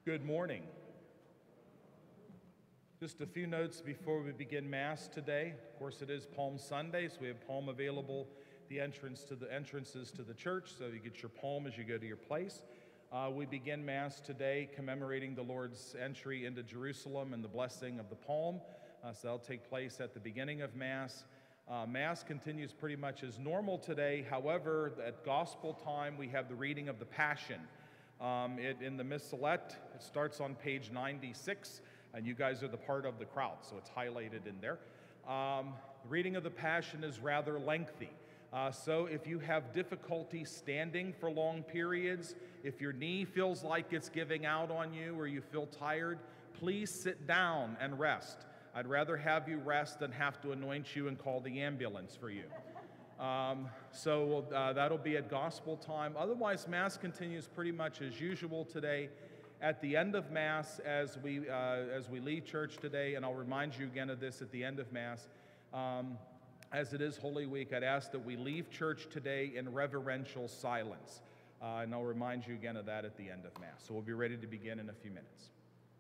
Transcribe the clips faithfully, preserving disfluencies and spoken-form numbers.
Good morning. Just a few notes before we begin Mass today. Of course, it is Palm Sunday, so we have palm available the entrance to the entrances to the church, so you get your palm as you go to your place. Uh, we begin Mass today commemorating the Lord's entry into Jerusalem and the blessing of the palm. Uh, so that'll take place at the beginning of Mass. Uh, Mass continues pretty much as normal today. However, at Gospel time, we have the reading of the Passion. Um, it, in the Missalette, it starts on page ninety-six, and you guys are the part of the crowd, so it's highlighted in there. Um, the reading of the Passion is rather lengthy. Uh, so if you have difficulty standing for long periods, if your knee feels like it's giving out on you or you feel tired, please sit down and rest. I'd rather have you rest than have to anoint you and call the ambulance for you. Um, so uh, that'll be at Gospel time. Otherwise, Mass continues pretty much as usual today. At the end of Mass, as we, uh, as we leave church today, and I'll remind you again of this at the end of Mass, um, as it is Holy Week, I'd ask that we leave church today in reverential silence. Uh, and I'll remind you again of that at the end of Mass. So we'll be ready to begin in a few minutes.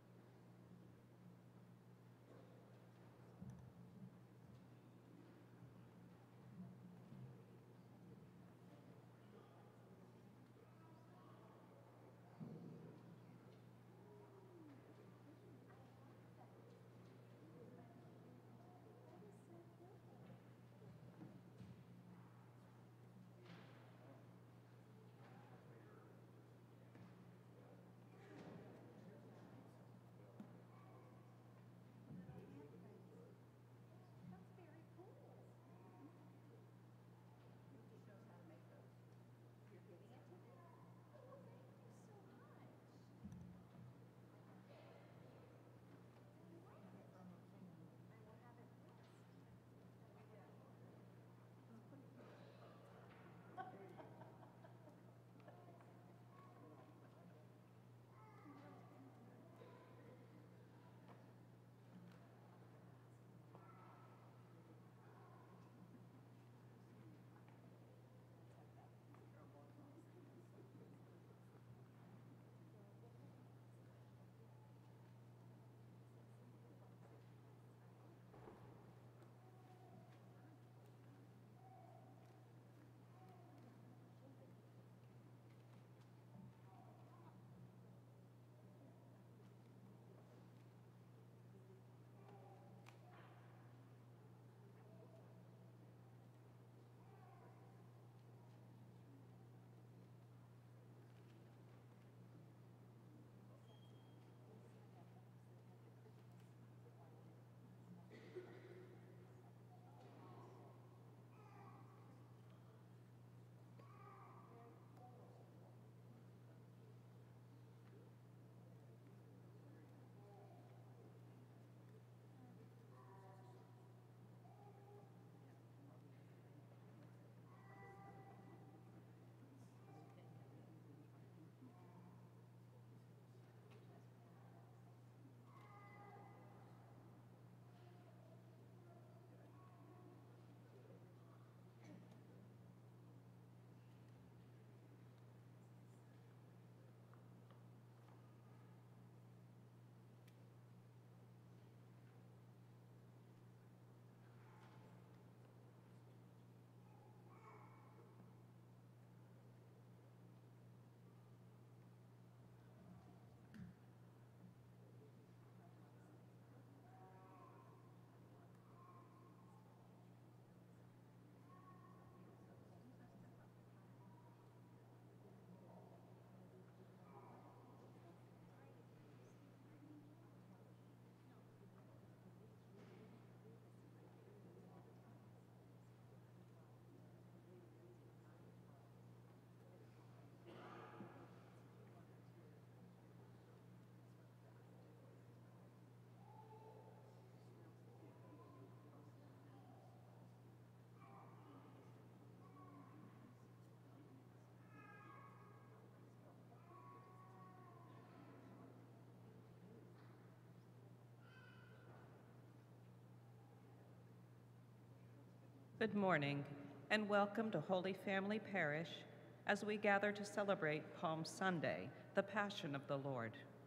Good morning, and welcome to Holy Family Parish as we gather to celebrate Palm Sunday, the Passion of the Lord.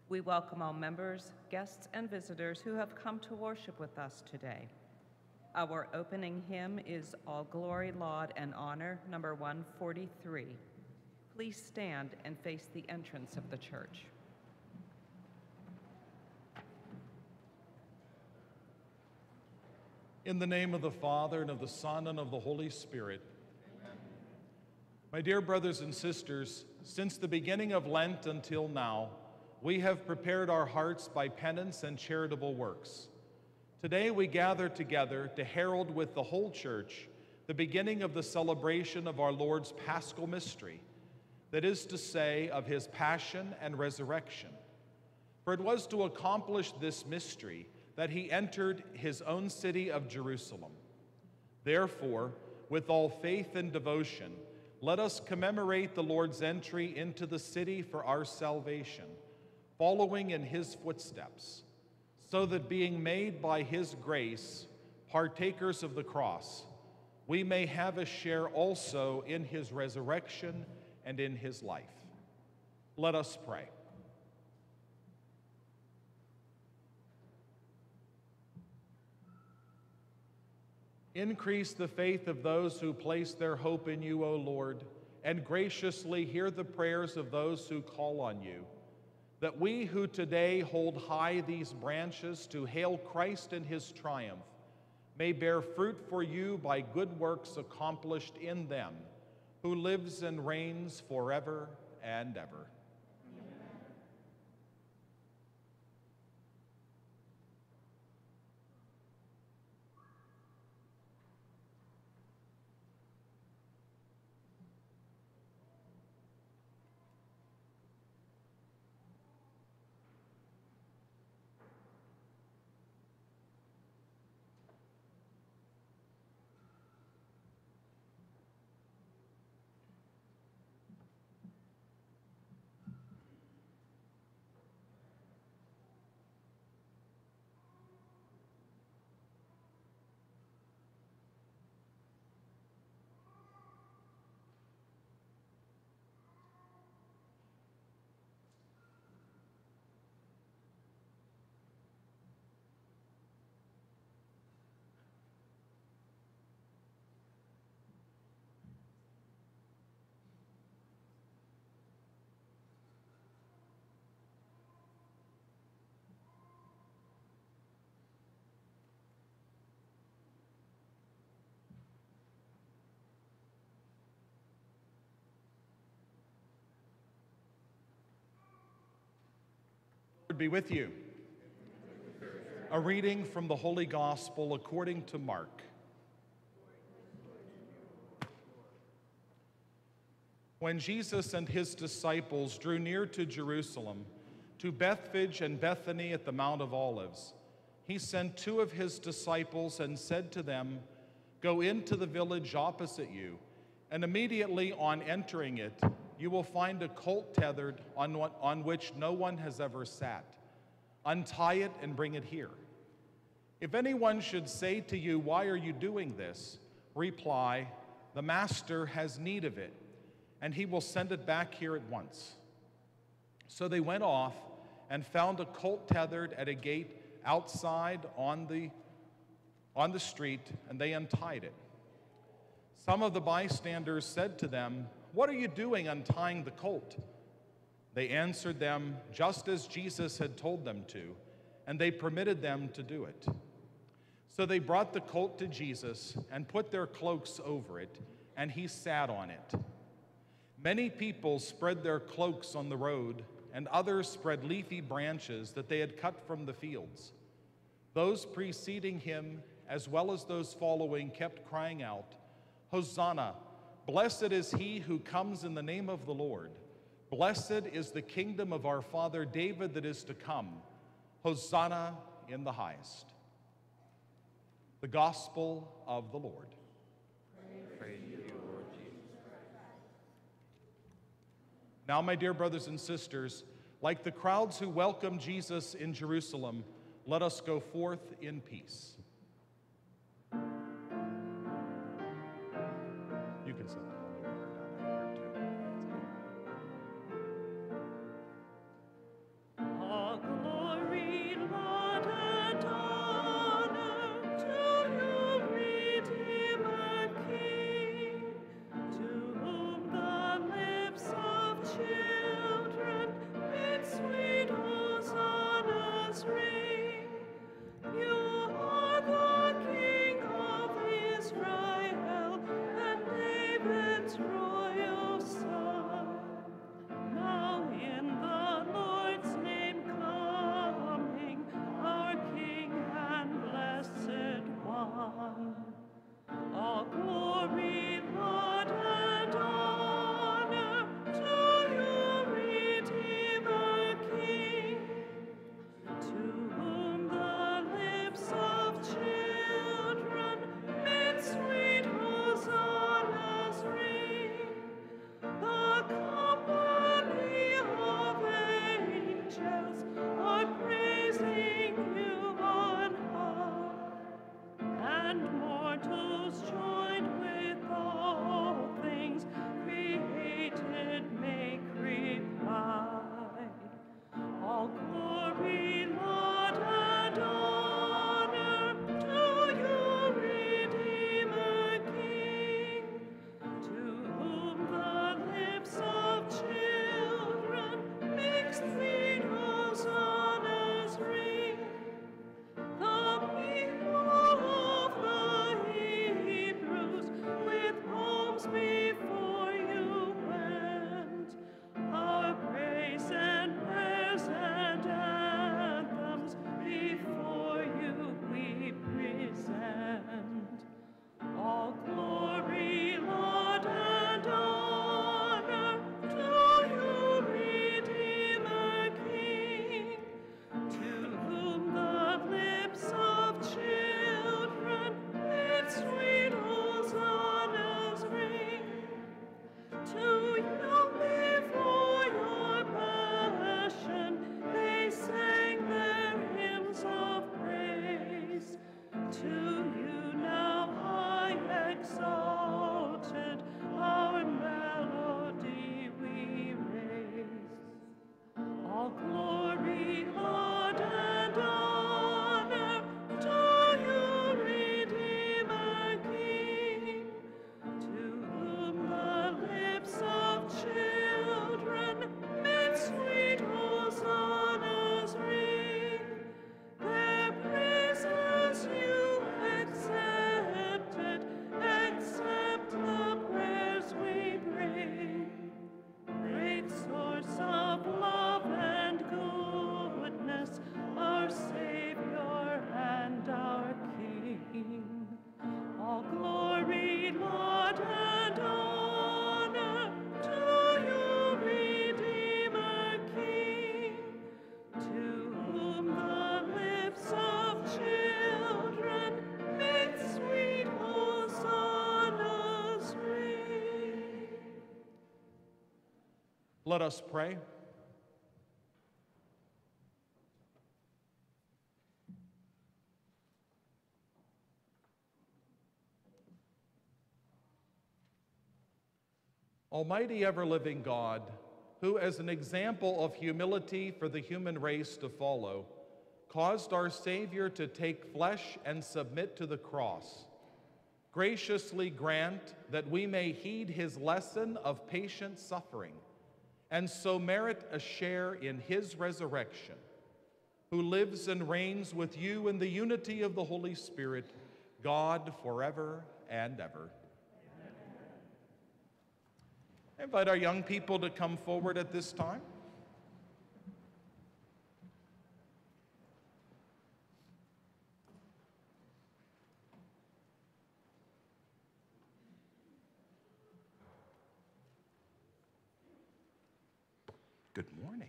We welcome all members, guests, and visitors who have come to worship with us today. Our opening hymn is All Glory, Laud, and Honor, number one forty-three. Please stand and face the entrance of the church. In the name of the Father, and of the Son, and of the Holy Spirit. Amen. My dear brothers and sisters, since the beginning of Lent until now, we have prepared our hearts by penance and charitable works. Today we gather together to herald with the whole church the beginning of the celebration of our Lord's Paschal mystery, that is to say, of his passion and resurrection. For it was to accomplish this mystery that he entered his own city of Jerusalem. Therefore, with all faith and devotion, let us commemorate the Lord's entry into the city for our salvation, following in his footsteps, so that being made by his grace partakers of the cross, we may have a share also in his resurrection and in his life. Let us pray. Increase the faith of those who place their hope in you, O Lord, and graciously hear the prayers of those who call on you, that we who today hold high these branches to hail Christ in his triumph may bear fruit for you by good works accomplished in them, who lives and reigns forever and ever. Lord be with you. A reading from the Holy Gospel according to Mark. When Jesus and his disciples drew near to Jerusalem, to Bethphage and Bethany at the Mount of Olives, he sent two of his disciples and said to them, "Go into the village opposite you, and immediately on entering it, you will find a colt tethered on, on which no one has ever sat. Untie it and bring it here. If anyone should say to you, 'Why are you doing this?' reply, 'The master has need of it, and he will send it back here at once.'" So they went off and found a colt tethered at a gate outside on the, on the street, and they untied it. Some of the bystanders said to them, "What are you doing untying the colt?" They answered them just as Jesus had told them to, and they permitted them to do it. So they brought the colt to Jesus and put their cloaks over it, and he sat on it. Many people spread their cloaks on the road, and others spread leafy branches that they had cut from the fields. Those preceding him, as well as those following, kept crying out, "Hosanna! Blessed is he who comes in the name of the Lord. Blessed is the kingdom of our father David that is to come. Hosanna in the highest." The Gospel of the Lord. Praise to you, Lord Jesus Christ. Now, my dear brothers and sisters, like the crowds who welcomed Jesus in Jerusalem, let us go forth in peace. You can set the holy water down in here too. Let us pray. Almighty ever-living God, who as an example of humility for the human race to follow, caused our Savior to take flesh and submit to the cross, graciously grant that we may heed his lesson of patient suffering and so merit a share in his resurrection, who lives and reigns with you in the unity of the Holy Spirit, God forever and ever. I invite our young people to come forward at this time. Good morning.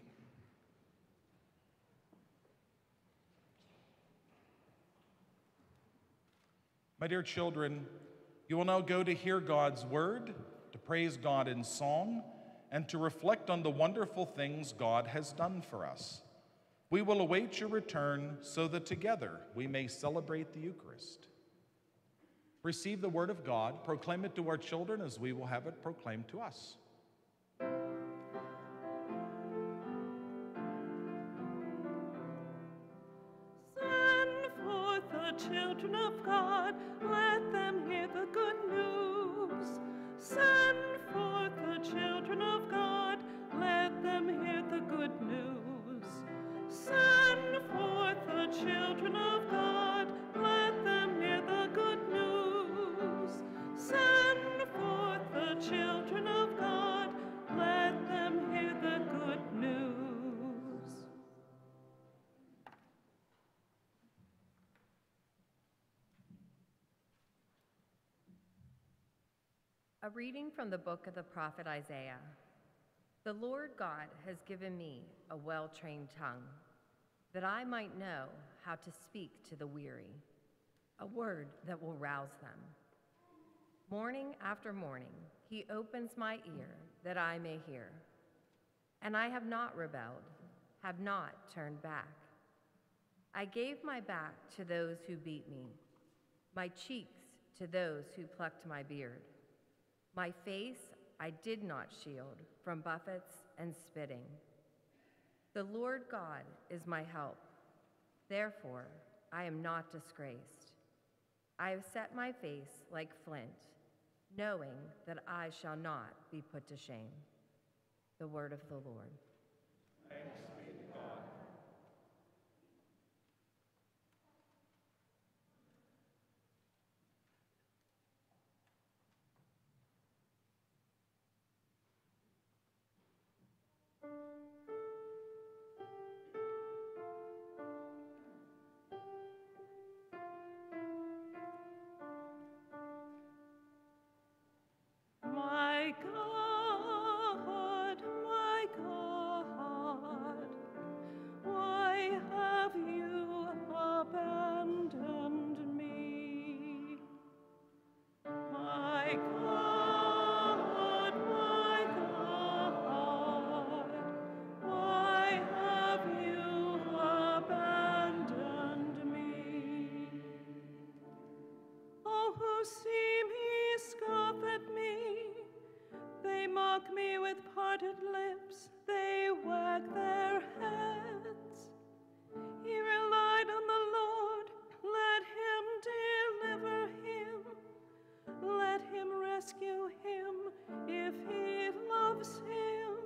My dear children, you will now go to hear God's word, to praise God in song, and to reflect on the wonderful things God has done for us. We will await your return so that together we may celebrate the Eucharist. Receive the word of God, proclaim it to our children as we will have it proclaimed to us. Children of God, let them hear the good news. Send forth the children of God, let them hear the good news. Send forth the children of God, let them hear the good news. Send forth the children of God, let them hear the good news. A reading from the book of the prophet Isaiah. The Lord God has given me a well-trained tongue, that I might know how to speak to the weary, a word that will rouse them. Morning after morning, he opens my ear that I may hear. And I have not rebelled, have not turned back. I gave my back to those who beat me, my cheeks to those who plucked my beard. My face I did not shield from buffets and spitting. The Lord God is my help. Therefore, I am not disgraced. I have set my face like flint, knowing that I shall not be put to shame. The word of the Lord. Thanks be to God. My God, my God, why have you abandoned me? My God, my God, why have you abandoned me? All who see me scoff at me. They mock me with parted lips, they wag their heads. He relied on the Lord, let him deliver him. Let him rescue him if he loves him.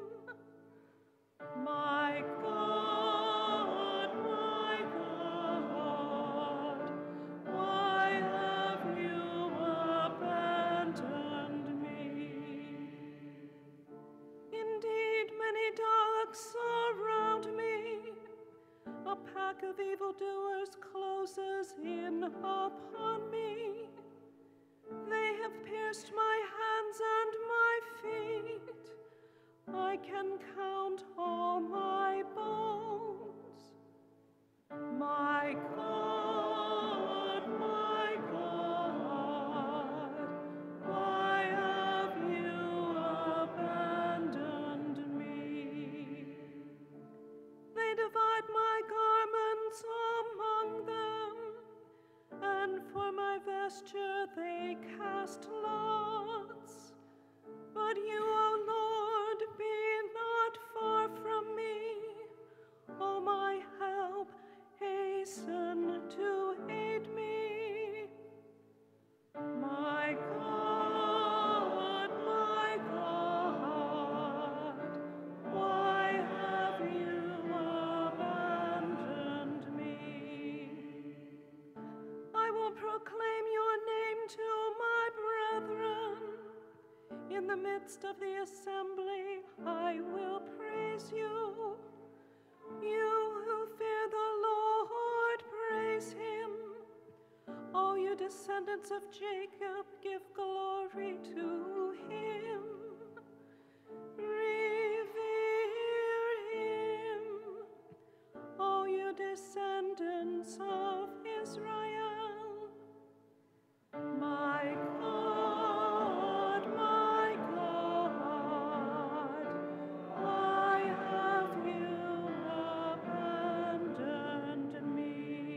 My God, my God, why have you abandoned me? Indeed, many dogs surround me. A pack of evildoers closes in upon me. They have pierced my hands and my feet. I can count all my bones. My God, my God, why have you abandoned me? spread my garments among them, and for my vesture they cast lots. But you, O Lord, be not far from me. O my help, hasten to aid me. My God, my God, why have you abandoned me? I will proclaim your name to my brethren. In the midst of the assembly, I will praise you. You who fear the Lord, praise him. All you descendants of Jacob, give glory to him. Revere him, all you descendants of Israel. My God, my God, why have you abandoned me?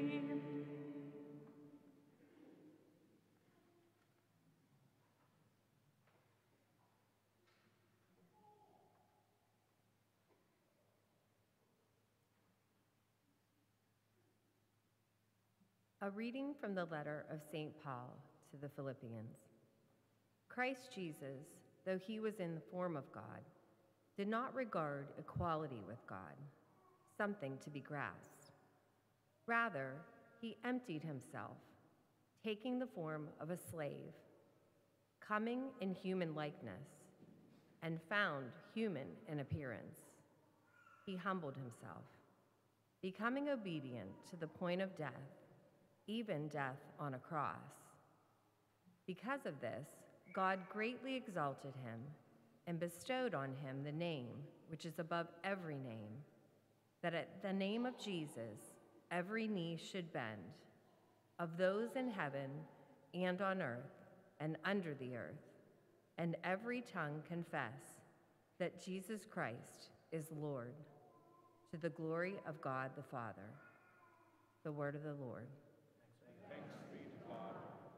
A reading from the letter of Saint Paul to the Philippians. Christ Jesus, though he was in the form of God, did not regard equality with God something to be grasped. Rather, he emptied himself, taking the form of a slave, coming in human likeness, and found human in appearance. He humbled himself, becoming obedient to the point of death, even death on a cross. Because of this, God greatly exalted him and bestowed on him the name which is above every name, that at the name of Jesus every knee should bend, of those in heaven and on earth and under the earth, and every tongue confess that Jesus Christ is Lord, to the glory of God the Father. The word of the Lord. Thanks be to God.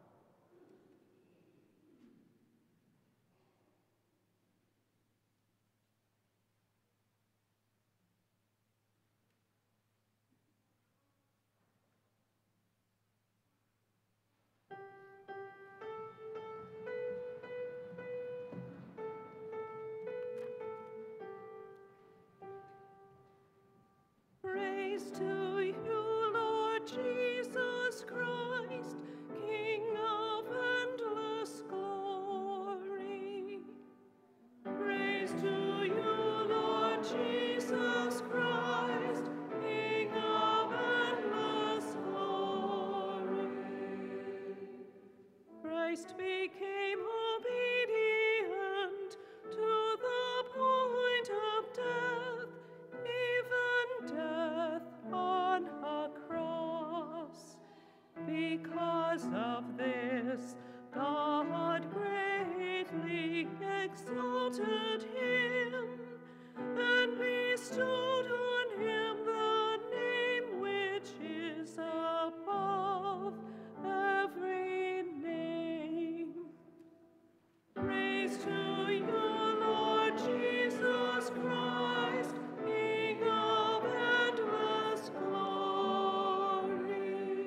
Praise to you, Lord Jesus Christ, King of endless glory. Praise to you, Lord Jesus Christ, King of endless glory. Christ became obedient to the point of death, even death on a cross. Because of this, God greatly exalted him and bestowed on him the name which is above every name. Praise to you, Lord Jesus Christ, King of endless glory.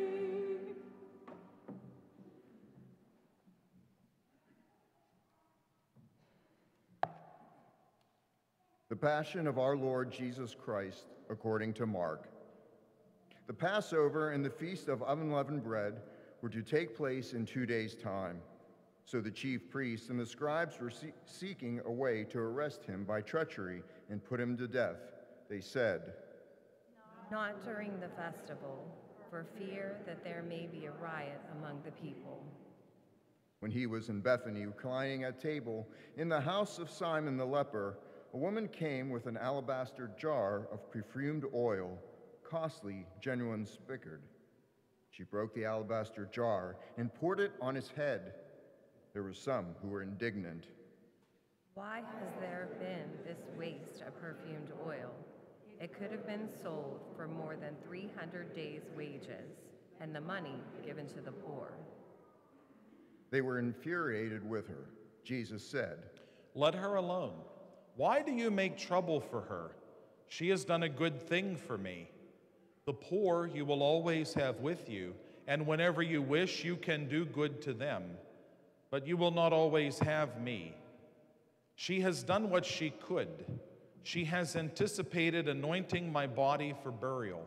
The Passion of our Lord Jesus Christ according to Mark. The Passover and the Feast of Unleavened Bread were to take place in two days' time. So the chief priests and the scribes were see- seeking a way to arrest him by treachery and put him to death. They said, Not during the festival, for fear that there may be a riot among the people. When he was in Bethany, reclining at table in the house of Simon the leper, a woman came with an alabaster jar of perfumed oil, costly, genuine spikenard. She broke the alabaster jar and poured it on his head. There were some who were indignant. Why has there been this waste of perfumed oil? It could have been sold for more than three hundred days' wages, and the money given to the poor. They were infuriated with her. Jesus said, "Let her alone. Why do you make trouble for her? She has done a good thing for me. The poor you will always have with you, and whenever you wish, you can do good to them. But you will not always have me. She has done what she could. She has anticipated anointing my body for burial.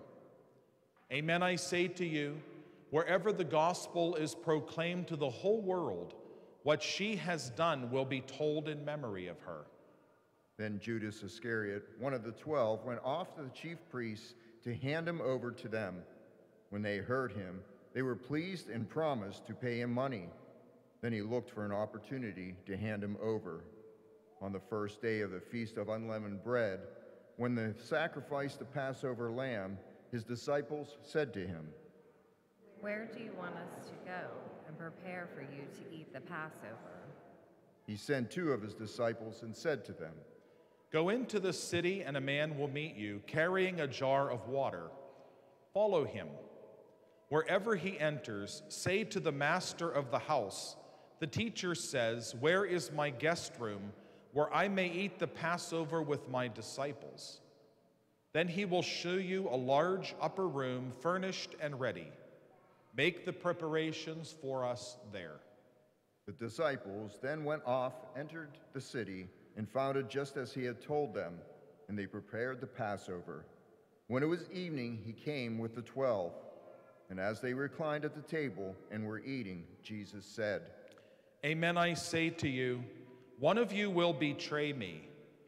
Amen, I say to you, wherever the gospel is proclaimed to the whole world, what she has done will be told in memory of her." Then Judas Iscariot, one of the twelve, went off to the chief priests to hand him over to them. When they heard him, they were pleased and promised to pay him money. Then he looked for an opportunity to hand him over. On the first day of the Feast of Unleavened Bread, when they sacrificed the Passover lamb, his disciples said to him, "Where do you want us to go and prepare for you to eat the Passover?" He sent two of his disciples and said to them, "Go into the city, and a man will meet you, carrying a jar of water. Follow him. Wherever he enters, say to the master of the house, 'The teacher says, where is my guest room, where I may eat the Passover with my disciples?' Then he will show you a large upper room, furnished and ready. Make the preparations for us there." The disciples then went off, entered the city, and found it just as he had told them, and they prepared the Passover. When it was evening, he came with the twelve, and as they reclined at the table and were eating, Jesus said, "Amen, I say to you, one of you will betray me,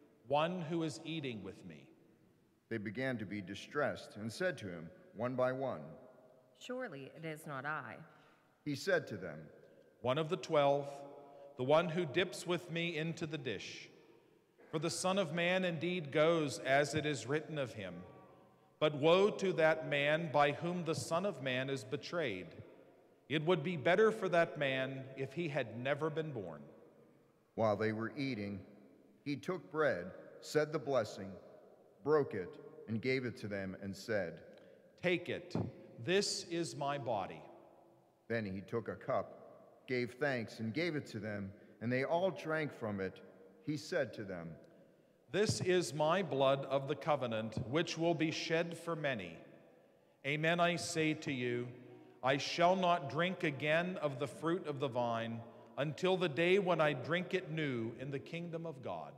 one who is eating with me." They began to be distressed and said to him, one by one, "Surely it is not I." He said to them, "One of the twelve, the one who dips with me into the dish. For the Son of Man indeed goes as it is written of him. But woe to that man by whom the Son of Man is betrayed. It would be better for that man if he had never been born." While they were eating, he took bread, said the blessing, broke it, and gave it to them and said, "Take it. This is my body." Then he took a cup, gave thanks, and gave it to them, and they all drank from it. He said to them, "This is my blood of the covenant, which will be shed for many. Amen, I say to you, I shall not drink again of the fruit of the vine until the day when I drink it new in the kingdom of God."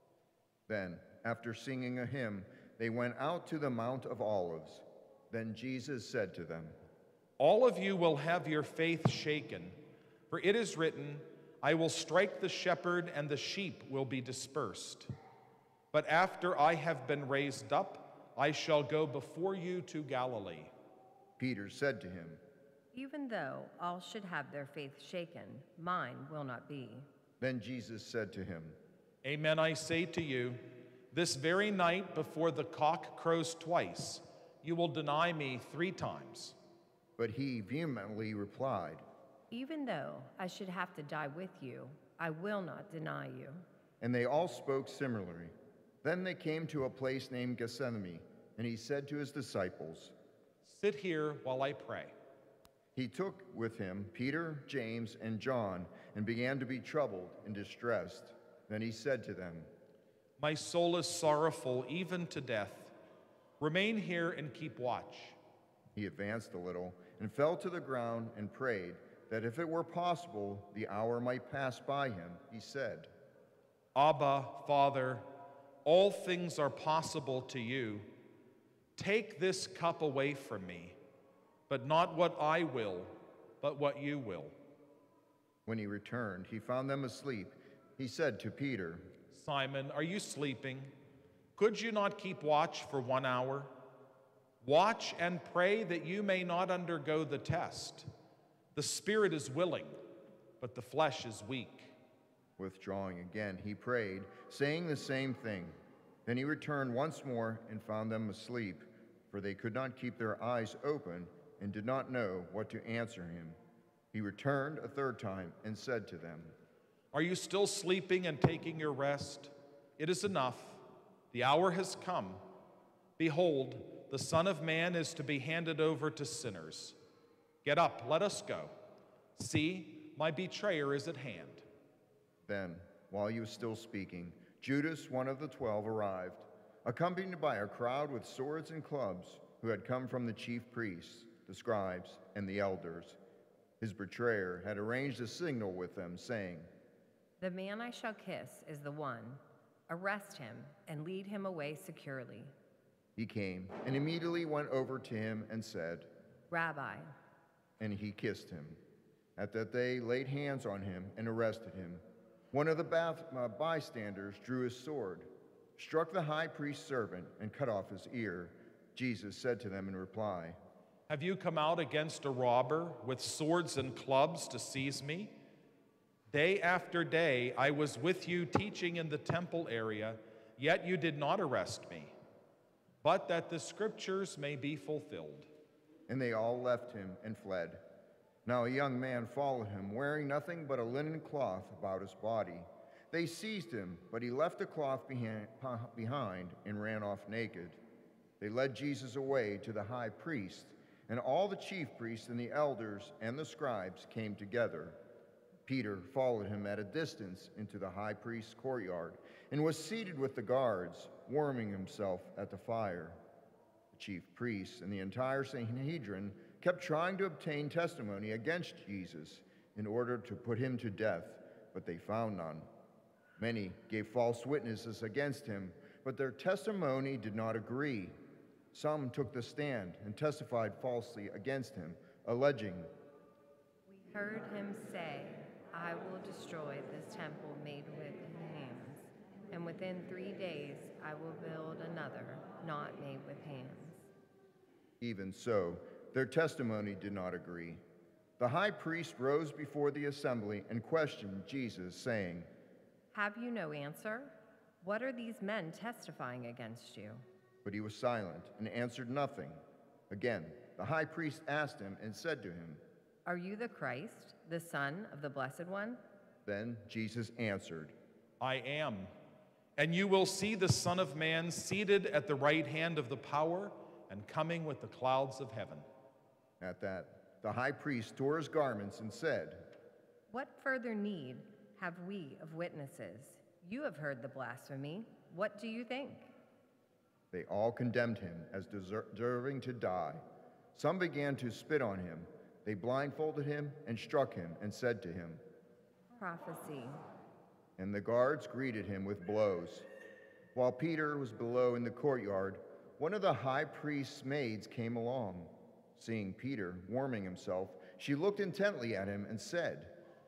Then, after singing a hymn, they went out to the Mount of Olives. Then Jesus said to them, "All of you will have your faith shaken, for it is written, I will strike the shepherd and the sheep will be dispersed. But after I have been raised up, I shall go before you to Galilee." Peter said to him, "Even though all should have their faith shaken, mine will not be." Then Jesus said to him, "Amen, I say to you, this very night before the cock crows twice, you will deny me three times." But he vehemently replied, "Even though I should have to die with you, I will not deny you." And they all spoke similarly. Then they came to a place named Gethsemane, and he said to his disciples, "Sit here while I pray." He took with him Peter, James, and John, and began to be troubled and distressed. Then he said to them, "My soul is sorrowful, even to death. Remain here and keep watch." He advanced a little and fell to the ground and prayed that if it were possible, the hour might pass by him. He said, "Abba, Father, all things are possible to you. Take this cup away from me, but not what I will, but what you will." When he returned, he found them asleep. He said to Peter, "Simon, are you sleeping? Could you not keep watch for one hour? Watch and pray that you may not undergo the test. The spirit is willing, but the flesh is weak." Withdrawing again, he prayed, saying the same thing. Then he returned once more and found them asleep, for they could not keep their eyes open and did not know what to answer him. He returned a third time and said to them, "Are you still sleeping and taking your rest? It is enough. The hour has come. Behold, the Son of Man is to be handed over to sinners. Get up, let us go. See, my betrayer is at hand. Then, while he was still speaking, Judas, one of the twelve, arrived, accompanied by a crowd with swords and clubs, who had come from the chief priests, the scribes, and the elders. His betrayer had arranged a signal with them, saying, "The man I shall kiss is the one. Arrest him and lead him away securely." He came and immediately went over to him and said, "Rabbi." And he kissed him. At that they laid hands on him and arrested him. One of the bath, uh, bystanders drew his sword, struck the high priest's servant, and cut off his ear. Jesus said to them in reply, Have you come out against a robber with swords and clubs to seize me? Day after day I was with you teaching in the temple area, yet you did not arrest me. But that the scriptures may be fulfilled. And they all left him and fled. Now a young man followed him, wearing nothing but a linen cloth about his body. They seized him, but he left the cloth behind and ran off naked. They led Jesus away to the high priest, and all the chief priests and the elders and the scribes came together. Peter followed him at a distance into the high priest's courtyard and was seated with the guards, warming himself at the fire. The chief priests and the entire Sanhedrin kept trying to obtain testimony against Jesus in order to put him to death, but they found none. Many gave false witnesses against him, but their testimony did not agree. Some took the stand and testified falsely against him, alleging, "We heard him say, 'I will destroy this temple made with hands, and within three days I will build another not made with hands.'" Even so, their testimony did not agree. The high priest rose before the assembly and questioned Jesus, saying, "Have you no answer? What are these men testifying against you?" But he was silent and answered nothing. Again, the high priest asked him and said to him, "Are you the Christ, the Son of the Blessed One?" Then Jesus answered, I am. And you will see the Son of Man seated at the right hand of the power and coming with the clouds of heaven. At that, the high priest tore his garments and said, "What further need have we of witnesses? You have heard the blasphemy. What do you think?" They all condemned him as deserving to die. Some began to spit on him. They blindfolded him and struck him and said to him, "Prophecy." And the guards greeted him with blows. While Peter was below in the courtyard, one of the high priest's maids came along. Seeing Peter warming himself, she looked intently at him and said,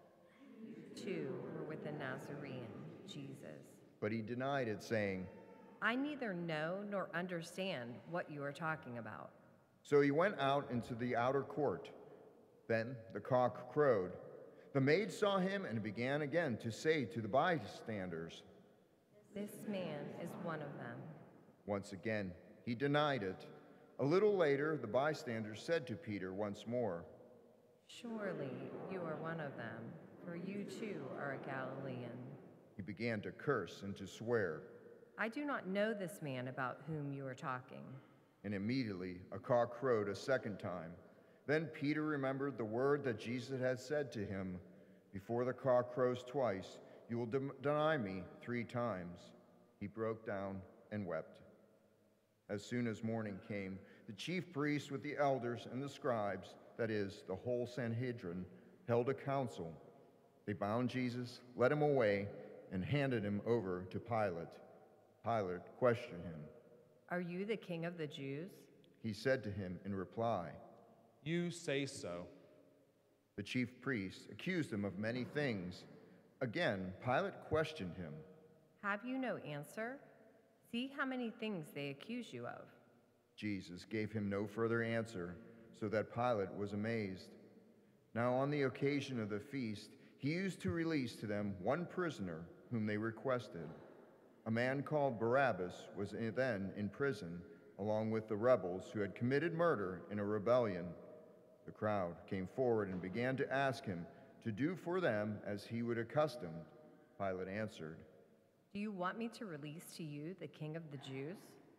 "Two were with the Nazarene, Jesus." But he denied it, saying, "I neither know nor understand what you are talking about." So he went out into the outer court. Then the cock crowed. The maid saw him and began again to say to the bystanders, "This man is one of them." Once again, he denied it. A little later, the bystanders said to Peter once more, "Surely you are one of them, for you too are a Galilean." He began to curse and to swear. "I do not know this man about whom you are talking." And immediately a cock crowed a second time. Then Peter remembered the word that Jesus had said to him, "Before the cock crows twice, you will de- deny me three times." He broke down and wept. As soon as morning came, the chief priests with the elders and the scribes, that is, the whole Sanhedrin, held a council. They bound Jesus, led him away, and handed him over to Pilate. Pilate questioned him. "Are you the king of the Jews?" He said to him in reply, You say so. The chief priests accused him of many things. Again, Pilate questioned him. "Have you no answer? See how many things they accuse you of." Jesus gave him no further answer, so that Pilate was amazed. Now on the occasion of the feast, he used to release to them one prisoner whom they requested. A man called Barabbas was then in prison, along with the rebels who had committed murder in a rebellion. The crowd came forward and began to ask him to do for them as he would accustomed. Pilate answered, "Do you want me to release to you the king of the Jews?"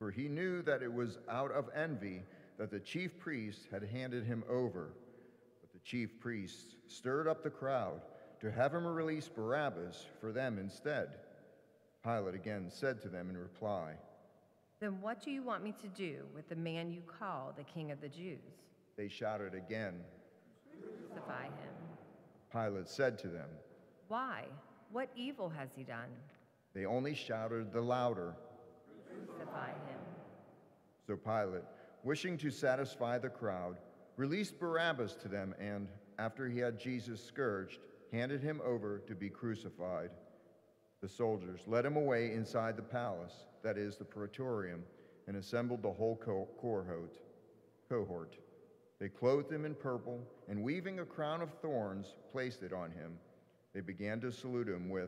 for he knew that it was out of envy that the chief priests had handed him over. But the chief priests stirred up the crowd to have him release Barabbas for them instead. Pilate again said to them in reply, Then what do you want me to do with the man you call the King of the Jews? They shouted again. Crucify him. Pilate said to them, Why? What evil has he done? They only shouted the louder. Crucify him. So Pilate, wishing to satisfy the crowd, released Barabbas to them and, after he had Jesus scourged, handed him over to be crucified. The soldiers led him away inside the palace, that is, the praetorium, and assembled the whole co- cohort. cohort. They clothed him in purple, and weaving a crown of thorns, placed it on him. They began to salute him with,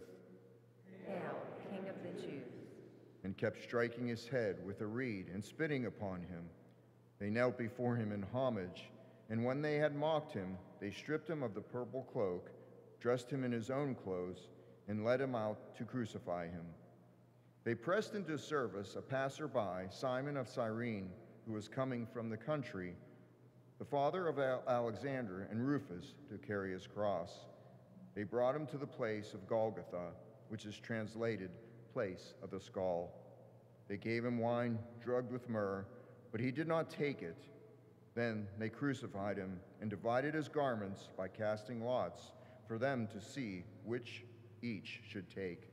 Hail, King of the Jews. and kept striking his head with a reed and spitting upon him. They knelt before him in homage, and when they had mocked him, they stripped him of the purple cloak, dressed him in his own clothes, and led him out to crucify him. They pressed into service a passerby, Simon of Cyrene, who was coming from the country, the father of Alexander and Rufus, to carry his cross. They brought him to the place of Golgotha, which is translated, place of the skull. They gave him wine drugged with myrrh, but he did not take it. Then they crucified him and divided his garments by casting lots for them to see which each should take.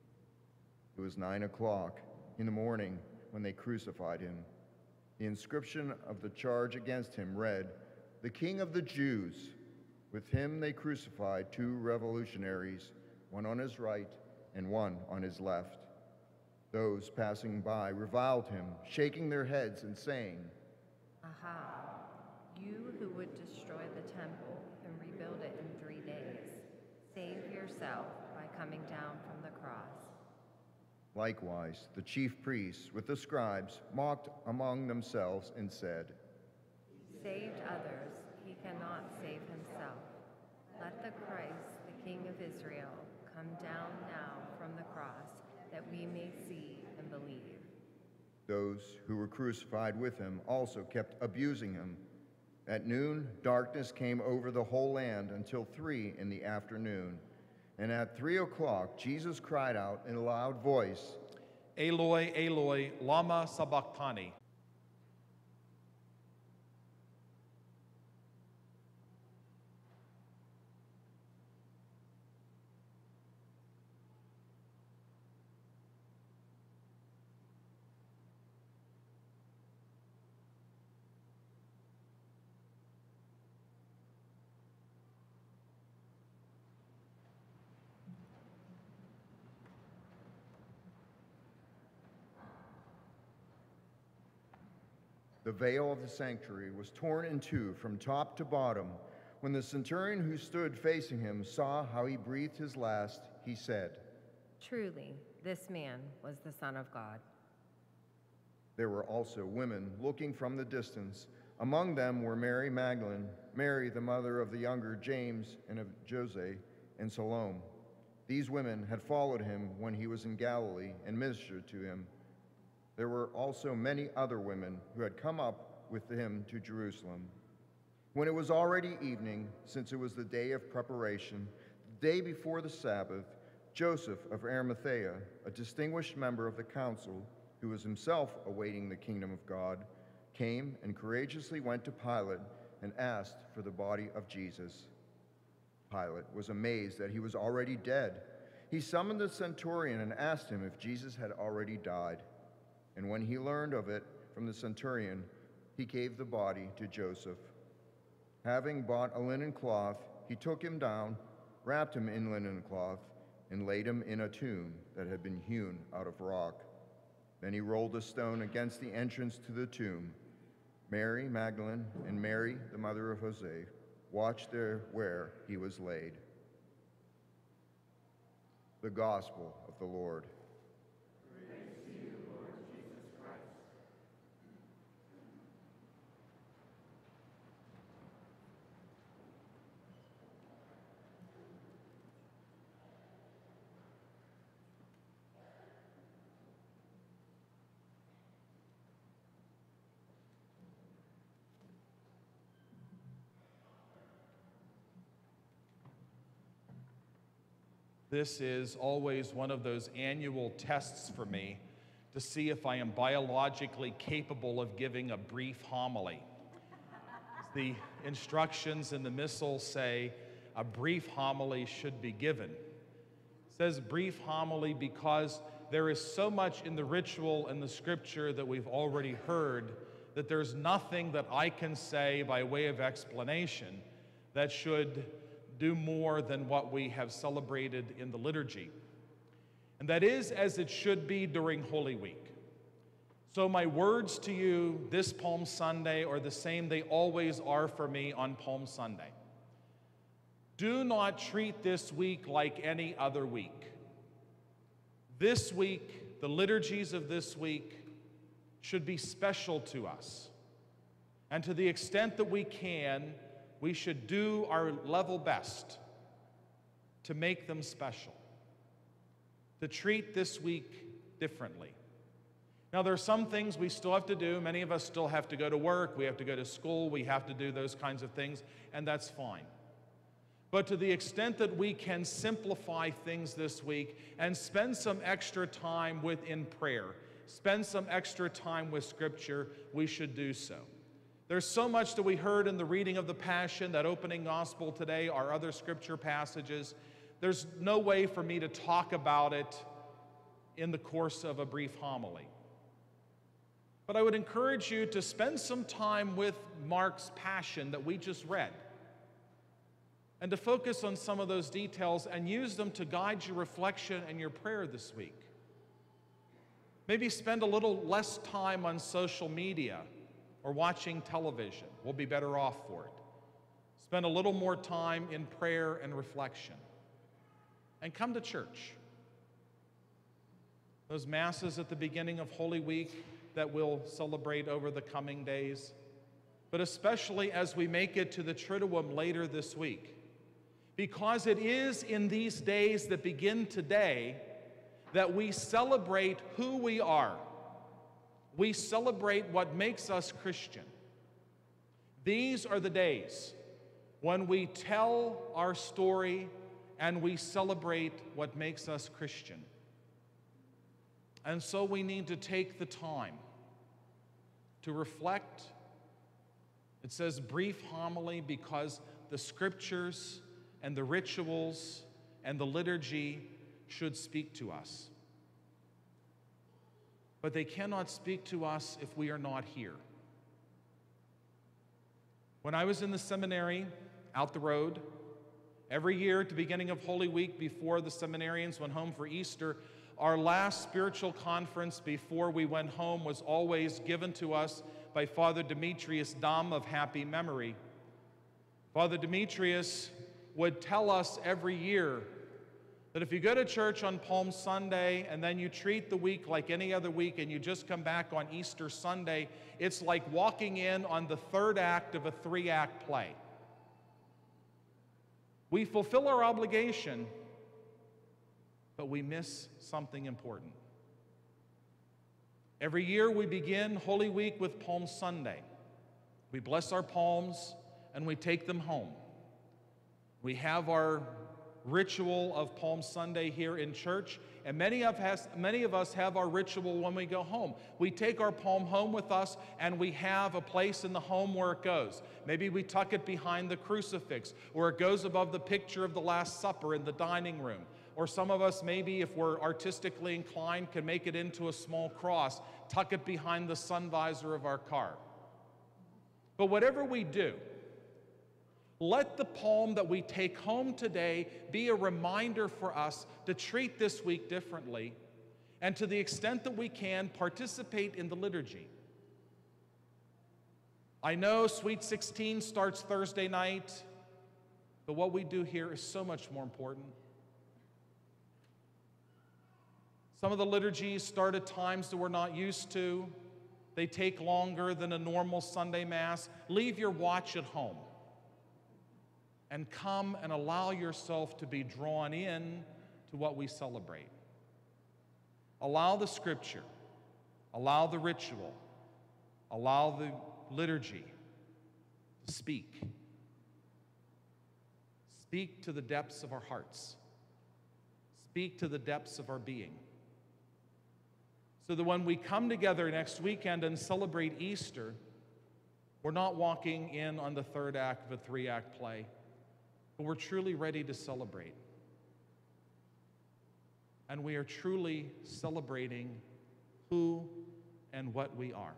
It was nine o'clock in the morning when they crucified him. The inscription of the charge against him read, "The King of the Jews." With him they crucified two revolutionaries, one on his right and one on his left. Those passing by reviled him, shaking their heads and saying, Aha, you who would destroy the temple and rebuild it in three days, save yourself by coming down from the cross. Likewise, the chief priests with the scribes mocked among themselves and said, He saved others, he cannot save himself. Let the Christ, the King of Israel, come down now from the cross, that we may see and believe. Those who were crucified with him also kept abusing him. At noon, darkness came over the whole land until three in the afternoon. And at three o'clock, Jesus cried out in a loud voice, Eloi, Eloi, lama sabachthani. The veil of the sanctuary was torn in two from top to bottom. When the centurion who stood facing him saw how he breathed his last, he said, Truly, this man was the Son of God. There were also women looking from the distance. Among them were Mary Magdalene, Mary the mother of the younger James and of Jose, and Salome. These women had followed him when he was in Galilee and ministered to him. There were also many other women who had come up with him to Jerusalem. When it was already evening, since it was the day of preparation, the day before the Sabbath, Joseph of Arimathea, a distinguished member of the council, who was himself awaiting the kingdom of God, came and courageously went to Pilate and asked for the body of Jesus. Pilate was amazed that he was already dead. He summoned the centurion and asked him if Jesus had already died. And when he learned of it from the centurion, he gave the body to Joseph. Having bought a linen cloth, he took him down, wrapped him in linen cloth, and laid him in a tomb that had been hewn out of rock. Then he rolled a stone against the entrance to the tomb. Mary Magdalene and Mary, the mother of Jose, watched there where he was laid. The Gospel of the Lord. This is always one of those annual tests for me to see if I am biologically capable of giving a brief homily. The instructions in the missal say a brief homily should be given. It says brief homily because there is so much in the ritual and the scripture that we've already heard that there's nothing that I can say by way of explanation that should do more than what we have celebrated in the liturgy. And that is as it should be during Holy Week. So my words to you this Palm Sunday are the same they always are for me on Palm Sunday. Do not treat this week like any other week. This week, the liturgies of this week should be special to us. And to the extent that we can, we should do our level best to make them special, to treat this week differently. Now, there are some things we still have to do. Many of us still have to go to work, we have to go to school, we have to do those kinds of things, and that's fine. But to the extent that we can simplify things this week and spend some extra time with in prayer, spend some extra time with Scripture, we should do so. There's so much that we heard in the reading of the Passion, that opening gospel today, our other Scripture passages. There's no way for me to talk about it in the course of a brief homily. But I would encourage you to spend some time with Mark's Passion that we just read, and to focus on some of those details and use them to guide your reflection and your prayer this week. Maybe spend a little less time on social media or watching television. We'll be better off for it. Spend a little more time in prayer and reflection. And come to church. Those masses at the beginning of Holy Week that we'll celebrate over the coming days, but especially as we make it to the Triduum later this week. Because it is in these days that begin today that we celebrate who we are. We celebrate what makes us Christian. These are the days when we tell our story and we celebrate what makes us Christian. And so we need to take the time to reflect. It says brief homily because the Scriptures and the rituals and the liturgy should speak to us. But they cannot speak to us if we are not here. When I was in the seminary out the road, every year at the beginning of Holy Week before the seminarians went home for Easter, our last spiritual conference before we went home was always given to us by Father Demetrius Dam of happy memory. Father Demetrius would tell us every year that if you go to church on Palm Sunday and then you treat the week like any other week and you just come back on Easter Sunday, it's like walking in on the third act of a three-act play. We fulfill our obligation, but we miss something important. Every year we begin Holy Week with Palm Sunday. We bless our palms and we take them home. We have our ritual of Palm Sunday here in church, and many of us, many of us have our ritual when we go home. We take our palm home with us, and we have a place in the home where it goes. Maybe we tuck it behind the crucifix, or it goes above the picture of the Last Supper in the dining room. Or some of us, maybe if we're artistically inclined, can make it into a small cross, tuck it behind the sun visor of our car. But whatever we do, let the palm that we take home today be a reminder for us to treat this week differently, and to the extent that we can, participate in the liturgy. I know Sweet sixteen starts Thursday night, but what we do here is so much more important. Some of the liturgies start at times that we're not used to. They take longer than a normal Sunday Mass. Leave your watch at home and come and allow yourself to be drawn in to what we celebrate. Allow the Scripture, allow the ritual, allow the liturgy to speak. Speak to the depths of our hearts. speak to the depths of our being. So that when we come together next weekend and celebrate Easter, we're not walking in on the third act of a three-act play, but we're truly ready to celebrate. And we are truly celebrating who and what we are.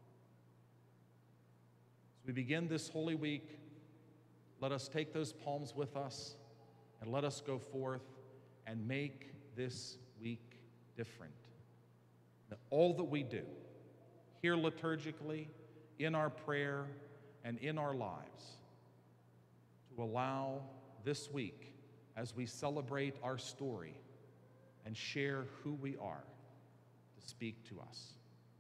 As we begin this Holy Week, let us take those palms with us and let us go forth and make this week different. That all that we do, here liturgically, in our prayer, and in our lives, to allow this week, as we celebrate our story and share who we are, to speak to us.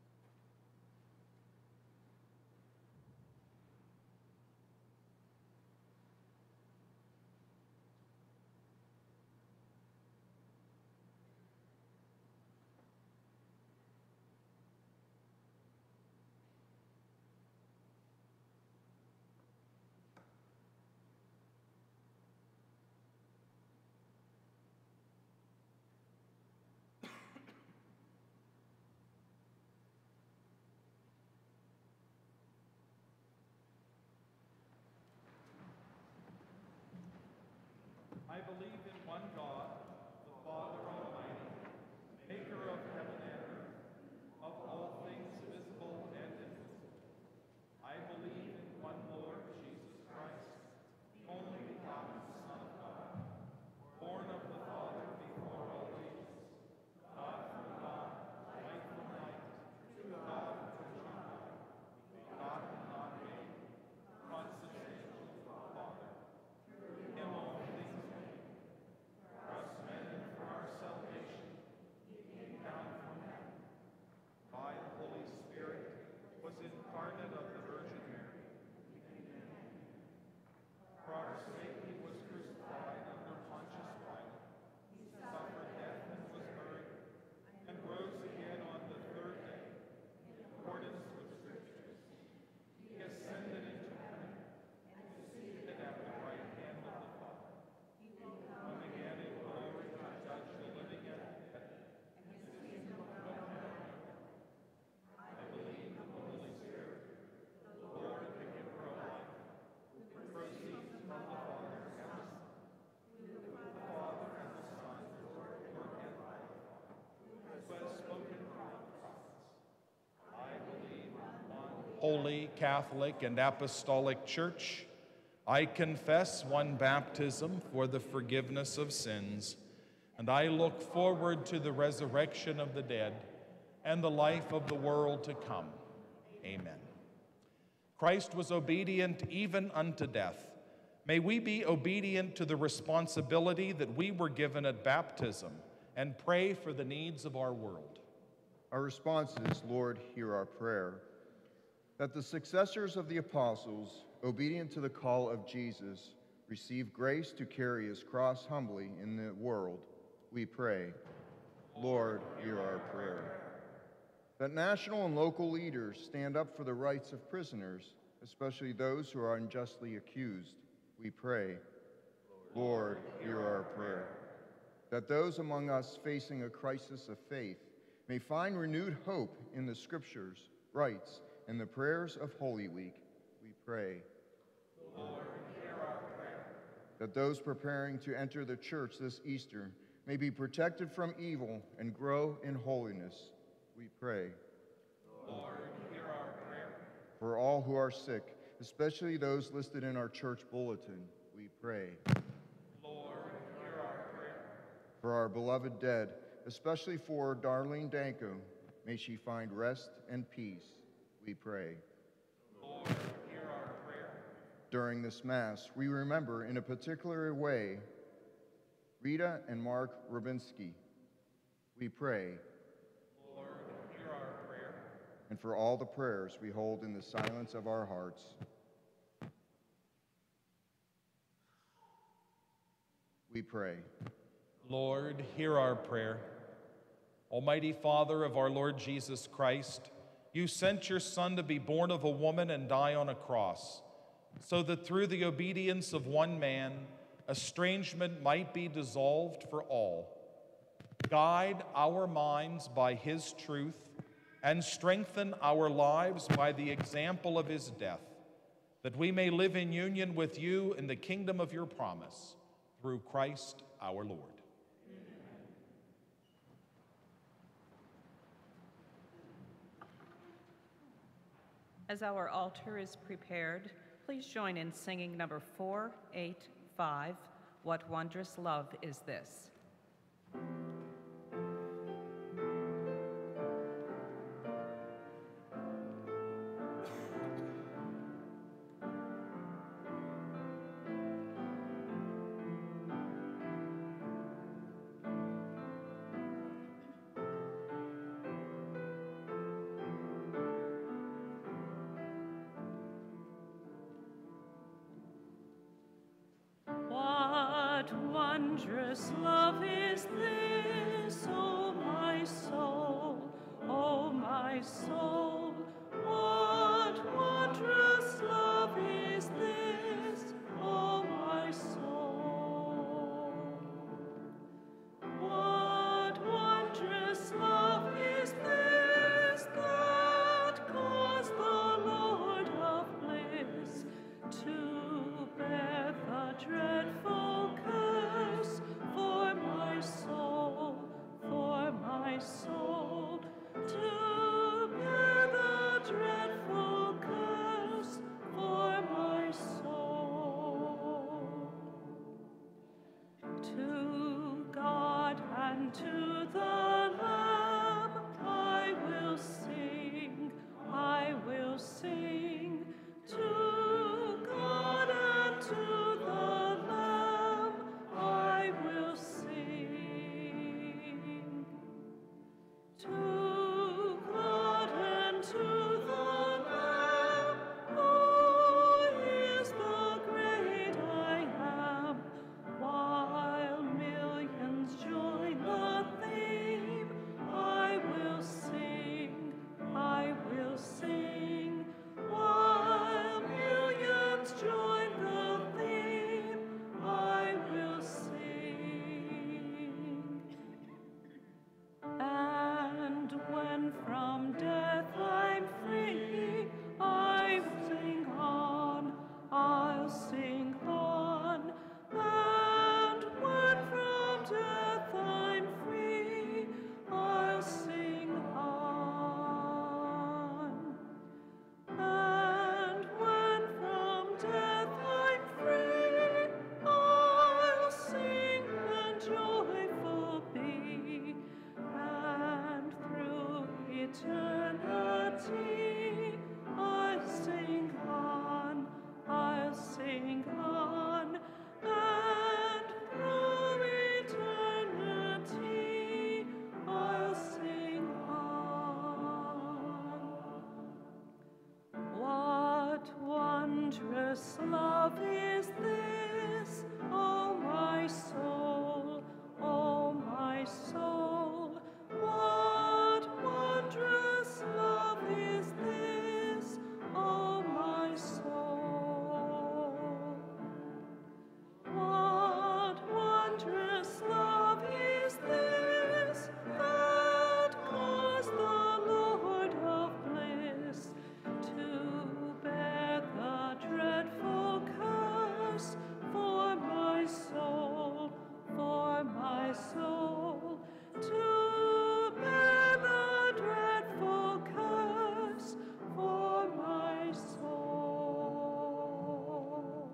I believe in one God, the Father Almighty, maker of heaven and earth, of all things visible and invisible. I believe in one Lord, Jesus Christ, the only begotten Son of God, born of the Father before all ages, God from God, light from light, true God from true God, begotten, not made, consubstantial with the Father. Through him all things made. For us men and for our salvation, he came down from heaven. By the Holy Spirit, was incarnate of the Virgin Mary. For our sake he was crucified under Pontius Pilate. He suffered death and was buried, and rose again on the third day, in accordance with Scriptures. He ascended into heaven, and is seated at the right hand of the Father. He will come again in glory to judge the living and the dead, and his kingdom will have no end. I believe in the Holy Spirit, the Lord, the giver of life, who proceeds from the Father and the Son, who with the Father and the Son work and life, who has spoken from the prophets. I believe in one holy, Catholic, and Apostolic Church. I confess one baptism for the forgiveness of sins, and I look forward to the resurrection of the dead and the life of the world to come. Amen. Christ was obedient even unto death. May we be obedient to the responsibility that we were given at baptism and pray for the needs of our world. Our response is, Lord, hear our prayer. That the successors of the apostles, obedient to the call of Jesus, receive grace to carry his cross humbly in the world, we pray. Lord, hear our prayer. That national and local leaders stand up for the rights of prisoners, especially those who are unjustly accused, we pray. Lord, hear our prayer. That those among us facing a crisis of faith may find renewed hope in the Scriptures, rights, and the prayers of Holy Week, we pray. Lord, hear our prayer. That those preparing to enter the church this Easter may be protected from evil and grow in holiness, we pray. Lord, hear our prayer. For all who are sick, especially those listed in our church bulletin, we pray. Lord, hear our prayer. For our beloved dead, especially for Darlene Danko, may she find rest and peace, we pray. Lord, hear our prayer. During this Mass, we remember in a particular way Rita and Mark Rubinsky. We pray. Lord, hear our prayer. And for all the prayers we hold in the silence of our hearts. We pray. Lord, hear our prayer. Almighty Father of our Lord Jesus Christ, you sent your Son to be born of a woman and die on a cross, so that through the obedience of one man, estrangement might be dissolved for all, Guide our minds by his truth, and strengthen our lives by the example of his death, that we may live in union with you in the kingdom of your promise, through Christ our Lord. As our altar is prepared, please join in singing number four eight five, What Wondrous Love Is This? What wondrous love is this, O my soul, O my soul? What wondrous love is this, O my soul? What wondrous love is this that caused the Lord of bliss to bear the dreadful curse for my soul, for my soul, to bear the dreadful curse for my soul. To God and to the Lamb I will sing, I will sing. To God and to the Lamb I will sing. To God and to the Lamb, who is the great I am, while millions join the theme, I will sing, I will sing. While millions join the theme, I will sing. And when from death I'm free, I sing on, I'll sing on. And when from death I'm free, I'll sing on. And when from death I'm free, I'll sing and joyful be, and through eternity I'll sing on, I'll sing on, and through eternity I'll sing on. What wondrous love is this, O my soul, O my soul? What wondrous love is this, O my soul? What wondrous love is this that caused the Lord of bliss to bear the dreadful curse for my soul, for my soul, to bear the dreadful curse for my soul.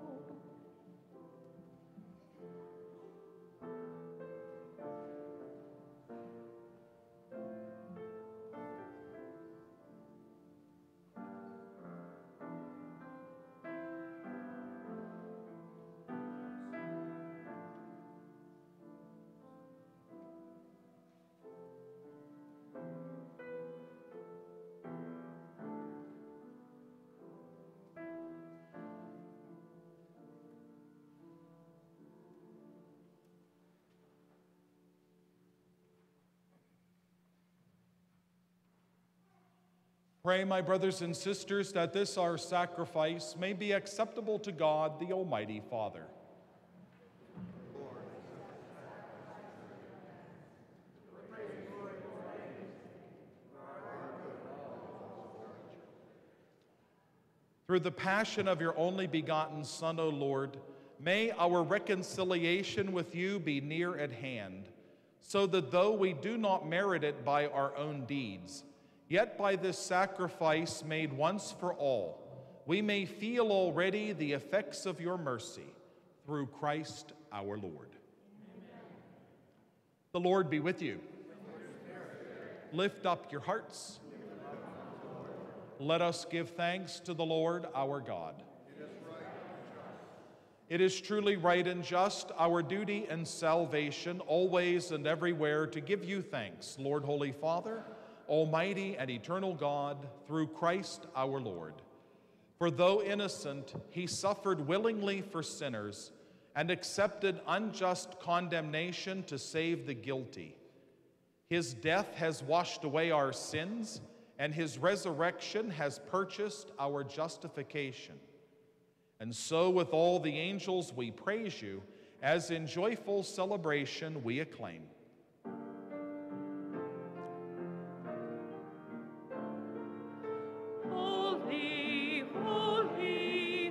Pray, my brothers and sisters, that this our sacrifice may be acceptable to God, the Almighty Father. Through the passion of your only begotten Son, O Lord, may our reconciliation with you be near at hand, so that though we do not merit it by our own deeds, yet by this sacrifice made once for all, we may feel already the effects of your mercy through Christ our Lord. Amen. The Lord be with you. Lift up your hearts. Let us give thanks to the Lord our God. It is truly right and just, our duty and salvation, always and everywhere, to give you thanks, Lord, Holy Father, Almighty and eternal God, through Christ our Lord. For though innocent, he suffered willingly for sinners and accepted unjust condemnation to save the guilty. His death has washed away our sins, and his resurrection has purchased our justification. And so with all the angels we praise you, as in joyful celebration we acclaim. Holy, holy,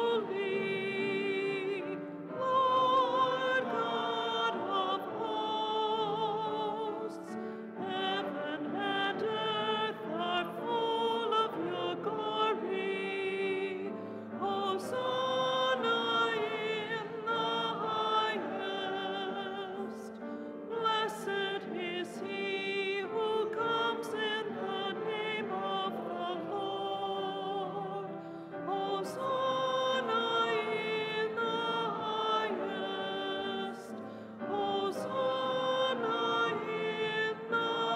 holy, Lord God of hosts, heaven and earth are full of your glory. Hosanna in the highest. Blessed is he who comes in the name of the Lord. Hosanna in the highest. Hosanna in the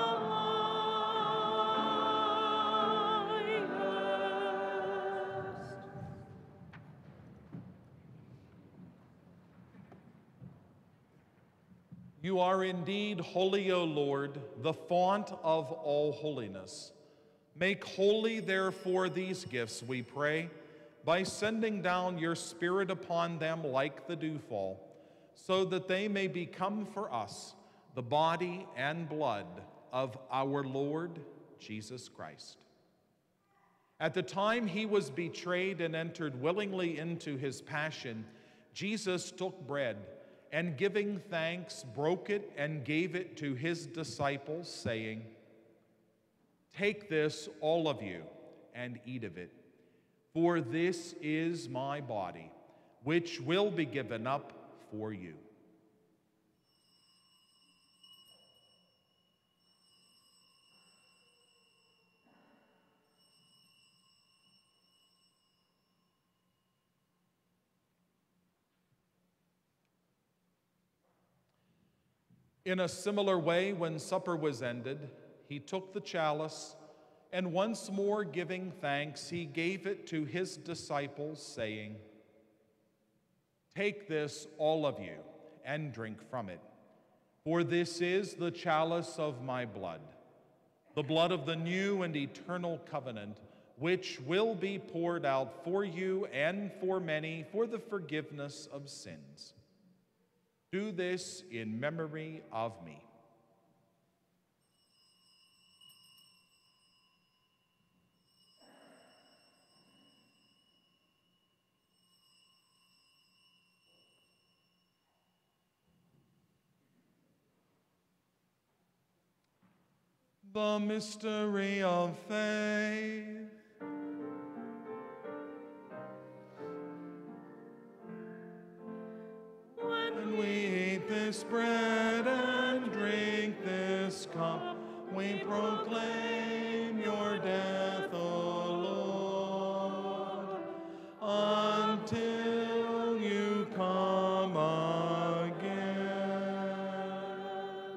highest. You are indeed holy, O Lord, the font of all holiness. Make holy, therefore, these gifts, we pray, by sending down your Spirit upon them like the dewfall, so that they may become for us the body and blood of our Lord Jesus Christ. At the time he was betrayed and entered willingly into his passion, Jesus took bread, and giving thanks, broke it and gave it to his disciples, saying, "Take this, all of you, and eat of it, for this is my body, which will be given up for you." In a similar way, when supper was ended, he took the chalice, and once more giving thanks, he gave it to his disciples, saying, "Take this, all of you, and drink from it, for this is the chalice of my blood, the blood of the new and eternal covenant, which will be poured out for you and for many for the forgiveness of sins. Do this in memory of me." The mystery of faith. When we eat this bread and drink this cup, we proclaim your death, O Lord, until you come again.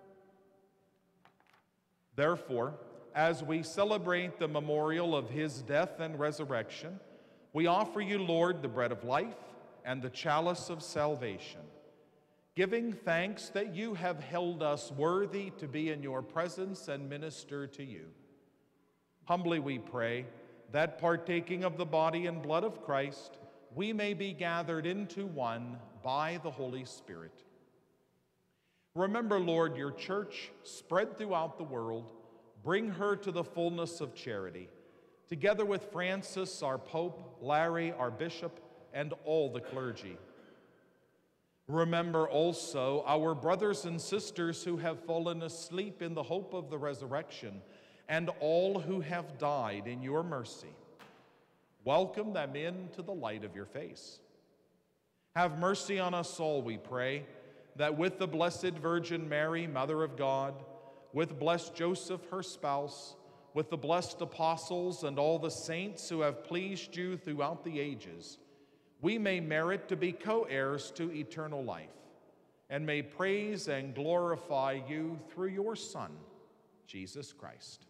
Therefore, as we celebrate the memorial of his death and resurrection, we offer you, Lord, the bread of life and the chalice of salvation, giving thanks that you have held us worthy to be in your presence and minister to you. Humbly we pray that, partaking of the body and blood of Christ, we may be gathered into one by the Holy Spirit. Remember, Lord, your church spread throughout the world. Bring her to the fullness of charity, together with Francis, our Pope, Larry, our Bishop, and all the clergy. Remember also our brothers and sisters who have fallen asleep in the hope of the resurrection, and all who have died in your mercy. Welcome them into the light of your face. Have mercy on us all, we pray, that with the Blessed Virgin Mary, Mother of God, with blessed Joseph, her spouse, with the blessed apostles and all the saints who have pleased you throughout the ages, we may merit to be co-heirs to eternal life, and may praise and glorify you through your Son, Jesus Christ.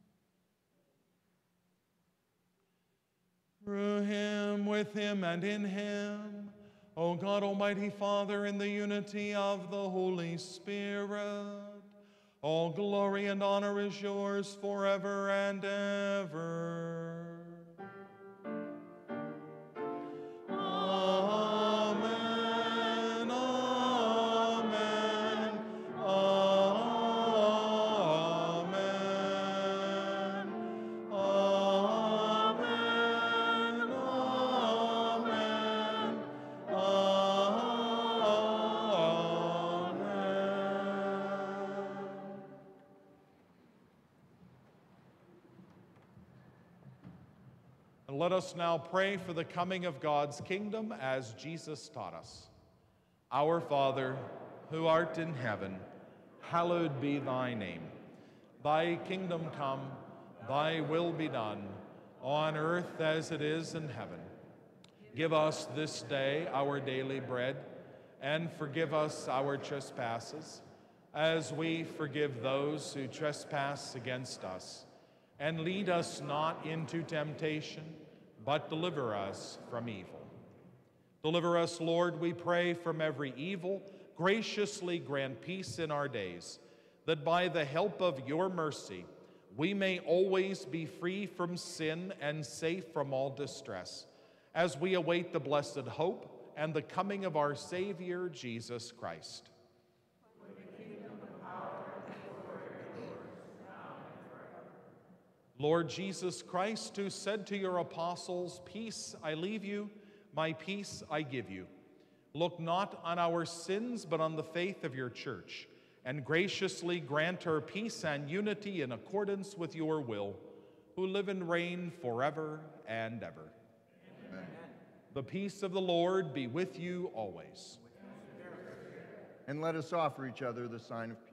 Through him, with him, and in him, O God, Almighty Father, in the unity of the Holy Spirit, all glory and honor is yours forever and ever. Amen, amen, amen, amen, amen, amen. And let us now pray for the coming of God's kingdom as Jesus taught us. Our Father, who art in heaven, hallowed be thy name. Thy kingdom come, thy will be done, on earth as it is in heaven. Give us this day our daily bread, and forgive us our trespasses, as we forgive those who trespass against us. And lead us not into temptation, but deliver us from evil. Deliver us, Lord, we pray, from every evil. Graciously grant peace in our days, that by the help of your mercy, we may always be free from sin and safe from all distress, as we await the blessed hope and the coming of our Savior, Jesus Christ. Lord Jesus Christ, who said to your apostles, "Peace I leave you, my peace I give you," look not on our sins, but on the faith of your church, and graciously grant her peace and unity in accordance with your will, who live and reign forever and ever. Amen. The peace of the Lord be with you always. And let us offer each other the sign of peace.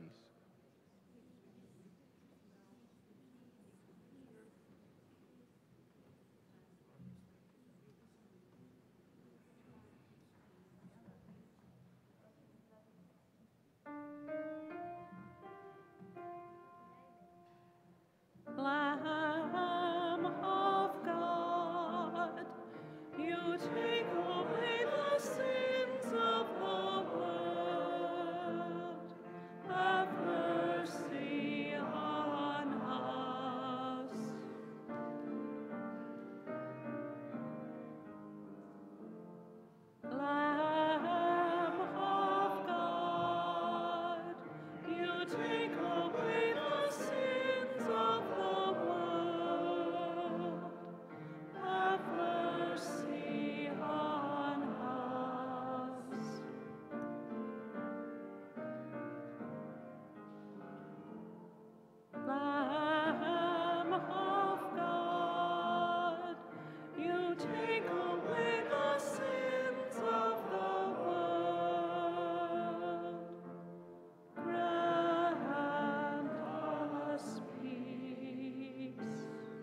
Lamb of God, you take away the sins of the world. Have mercy on us. Lamb of God, you take away the sins of the world. Have mercy on us. Lamb of God, you take away the sins of the world. Grant us peace.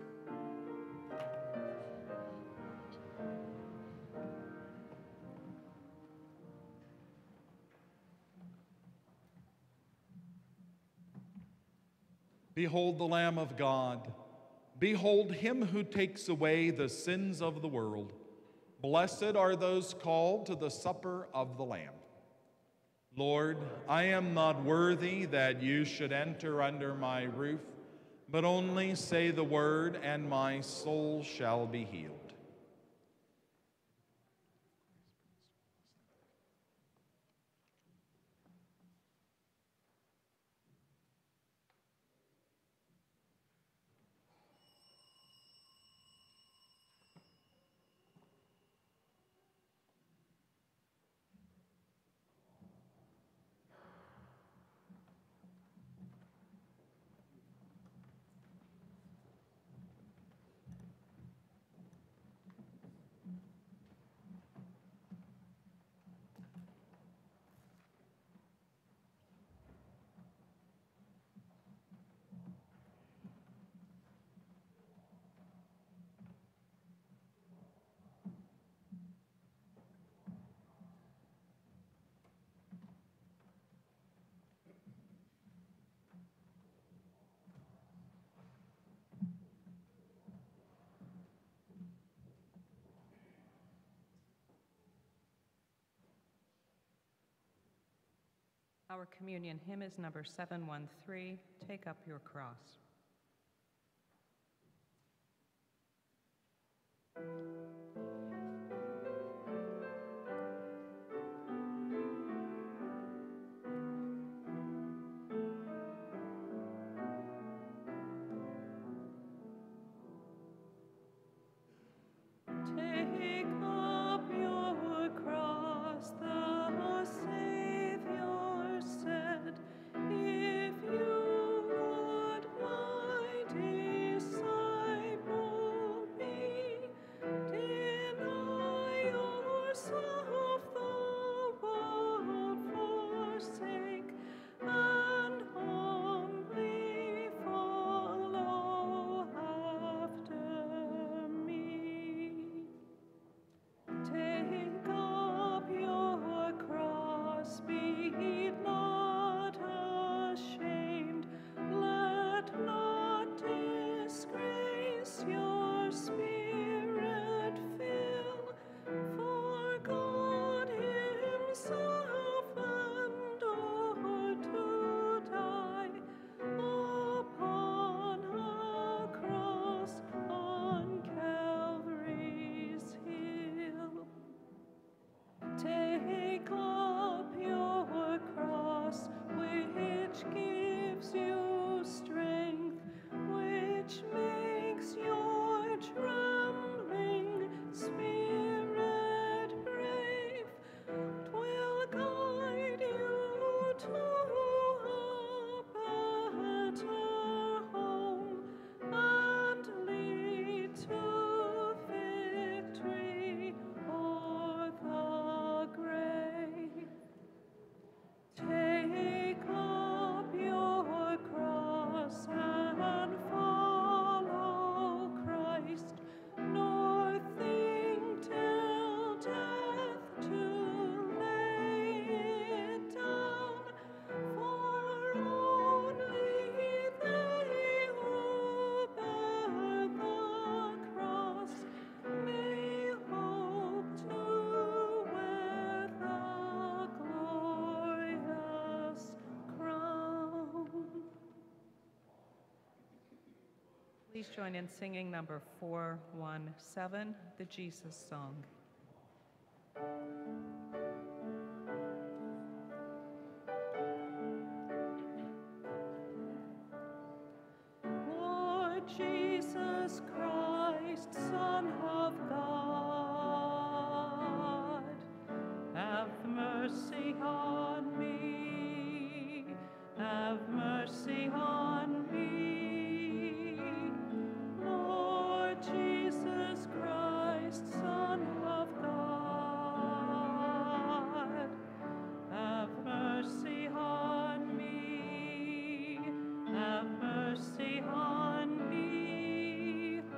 Behold the Lamb of God. Behold him who takes away the sins of the world. Blessed are those called to the supper of the Lamb. Lord, I am not worthy that you should enter under my roof, but only say the word, and my soul shall be healed. Our communion hymn is number seven one three, Take Up Your Cross. Take up your cross, the Savior said, if you would my disciple be, deny yourself, the world forsake, and humbly follow after me. Take up your cross, be not ashamed, let not disgrace your spirit fill, for God himself endured to die upon a cross on Calvary's hill. Take up your cross, which gives you strength, which makes your trembling spirit brave. 'Twill guide you to a better home and lead to victory o'er the grave. Take up your cross and follow Christ, nor think till death to lay it down, for only they who bear the cross may hope to wear the glorious crown. Please join in singing number four one seven, the Jesus Song. Lord Jesus Christ, Son of God, have mercy on me, have mercy on me. Lord Jesus Christ, Son of God, have mercy on me, have mercy on me.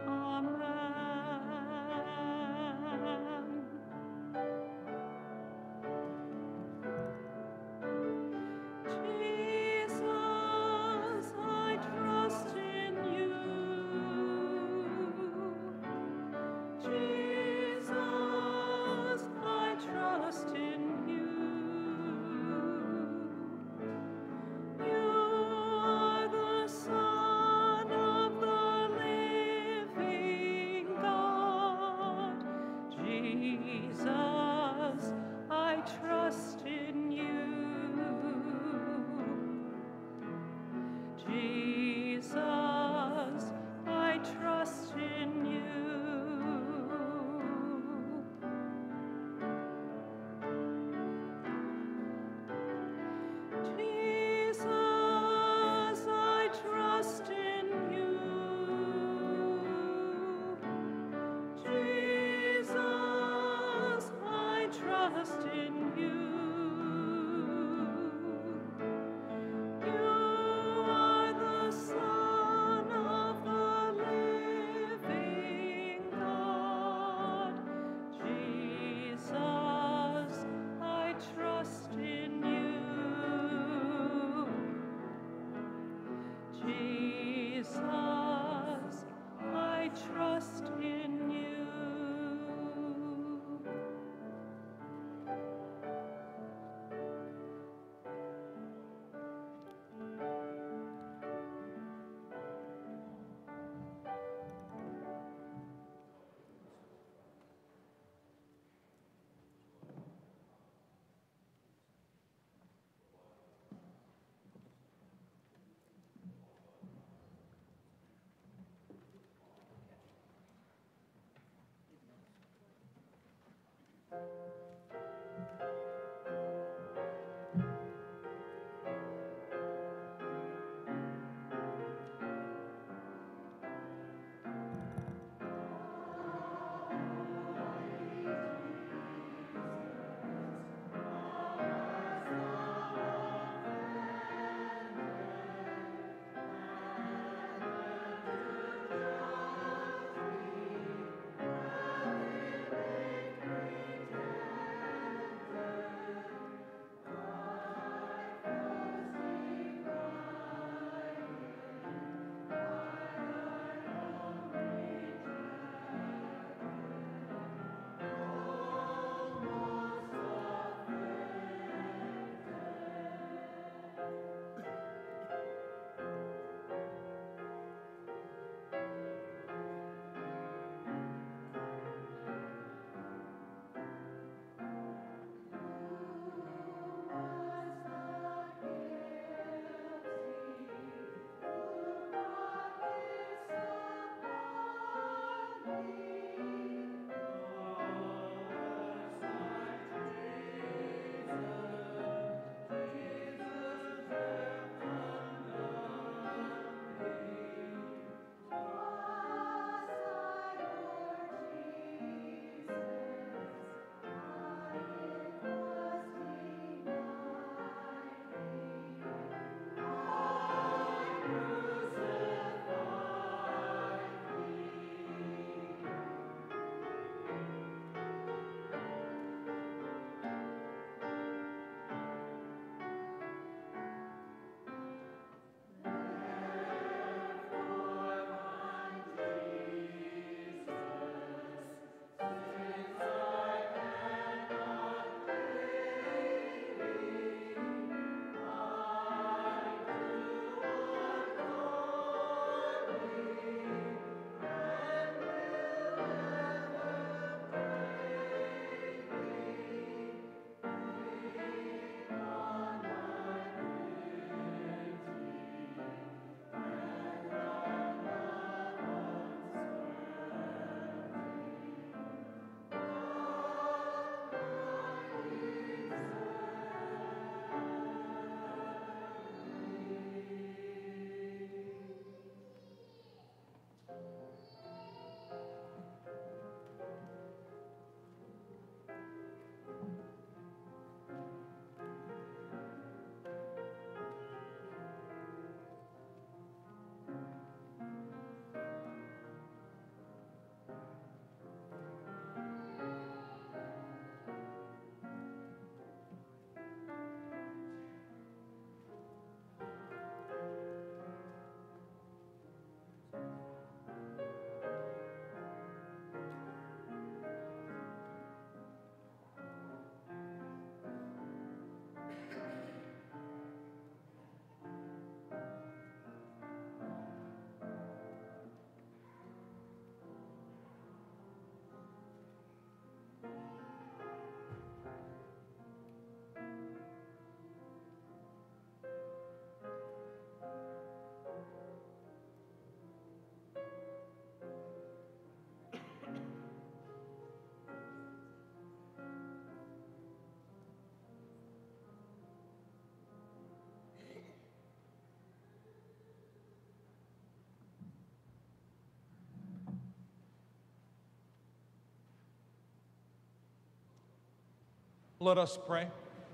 Let us pray.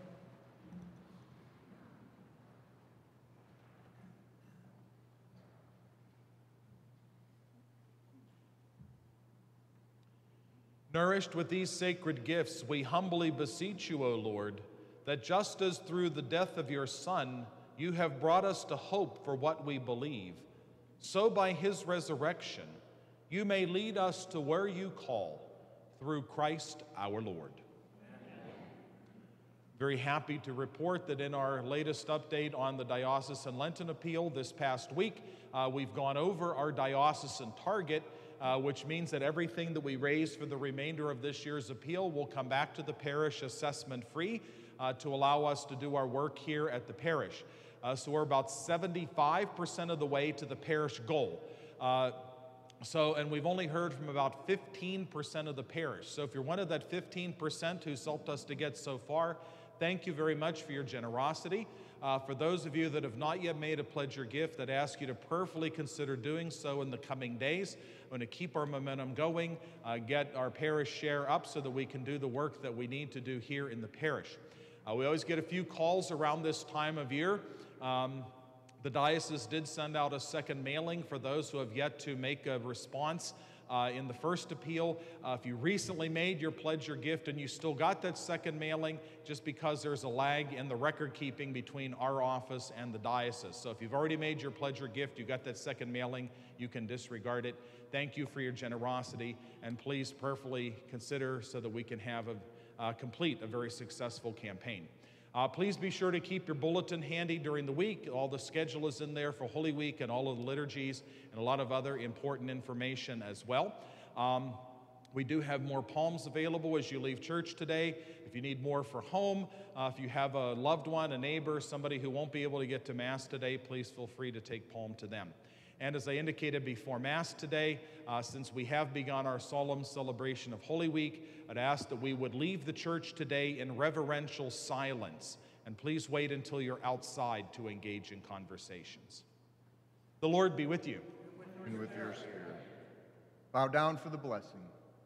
Nourished with these sacred gifts, we humbly beseech you, O Lord, that just as through the death of your Son, you have brought us to hope for what we believe, so by his resurrection, you may lead us to where you call, through Christ our Lord. Very happy to report that in our latest update on the Diocesan Lenten Appeal this past week, uh, we've gone over our diocesan target, uh, which means that everything that we raise for the remainder of this year's appeal will come back to the parish assessment-free uh, to allow us to do our work here at the parish. Uh, so we're about seventy-five percent of the way to the parish goal. Uh, So, and we've only heard from about fifteen percent of the parish. So if you're one of that fifteen percent who's helped us to get so far, thank you very much for your generosity. Uh, for those of you that have not yet made a pledge or gift, I'd ask you to prayerfully consider doing so in the coming days. I'm going to keep our momentum going, uh, get our parish share up so that we can do the work that we need to do here in the parish. Uh, we always get a few calls around this time of year. Um, The diocese did send out a second mailing for those who have yet to make a response uh, in the first appeal. Uh, if you recently made your pledge or gift and you still got that second mailing, just because there's a lag in the record keeping between our office and the diocese. So if you've already made your pledge or gift, you got that second mailing, you can disregard it. Thank you for your generosity, and please prayerfully consider so that we can have a uh, complete a very successful campaign. Uh, please be sure to keep your bulletin handy during the week. All the schedule is in there for Holy Week and all of the liturgies and a lot of other important information as well. Um, we do have more palms available as you leave church today. If you need more for home, uh, if you have a loved one, a neighbor, somebody who won't be able to get to Mass today, please feel free to take palm to them. And as I indicated before Mass today, uh, since we have begun our solemn celebration of Holy Week, I'd ask that we would leave the church today in reverential silence, and please wait until you're outside to engage in conversations. The Lord be with you. And with your spirit. Bow down for the blessing.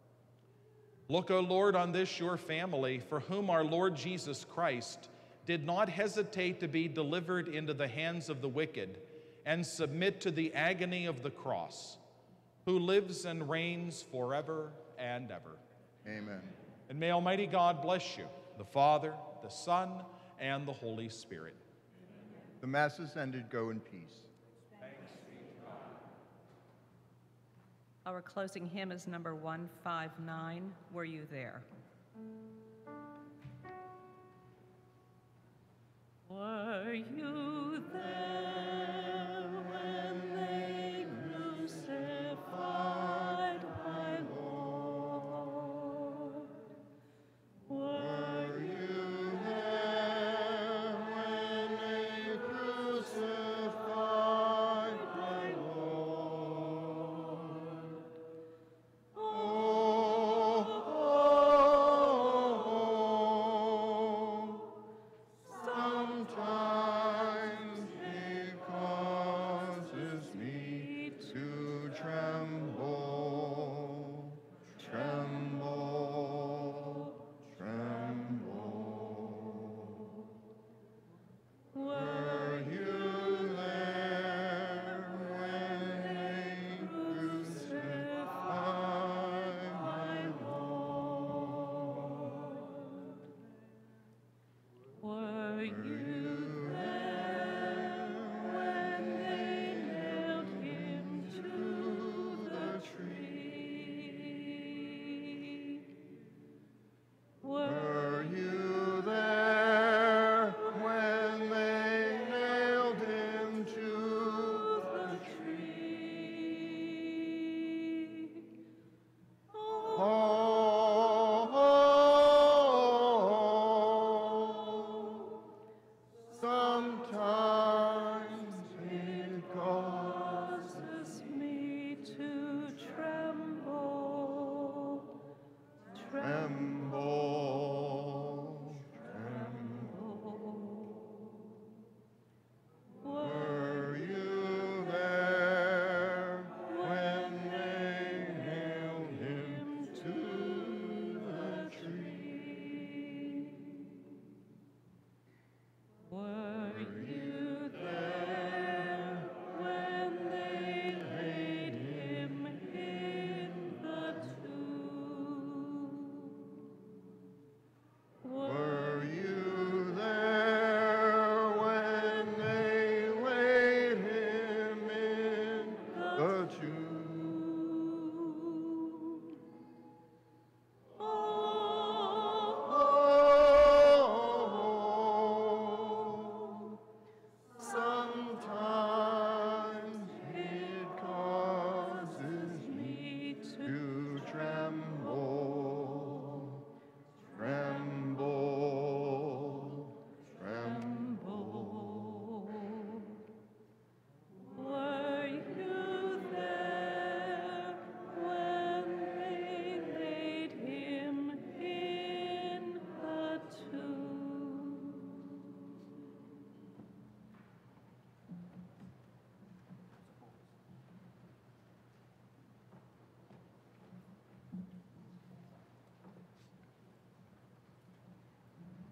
Look, O Lord, on this your family, for whom our Lord Jesus Christ did not hesitate to be delivered into the hands of the wicked, and submit to the agony of the cross, who lives and reigns forever and ever. Amen. And may Almighty God bless you, the Father, the Son, and the Holy Spirit. The Mass is ended. Go in peace. Thanks be to God. Our closing hymn is number one fifty-nine, Were You There? Were you there when they crucified my Lord? Were you there when they crucified my Lord? Oh, sometimes it causes me to tremble, tremble, tremble. Were you there when they crucified my Lord? Were you there when they nailed him to the tree? Were you there when they nailed him to the tree? Oh, sometimes it causes me to tremble, tremble.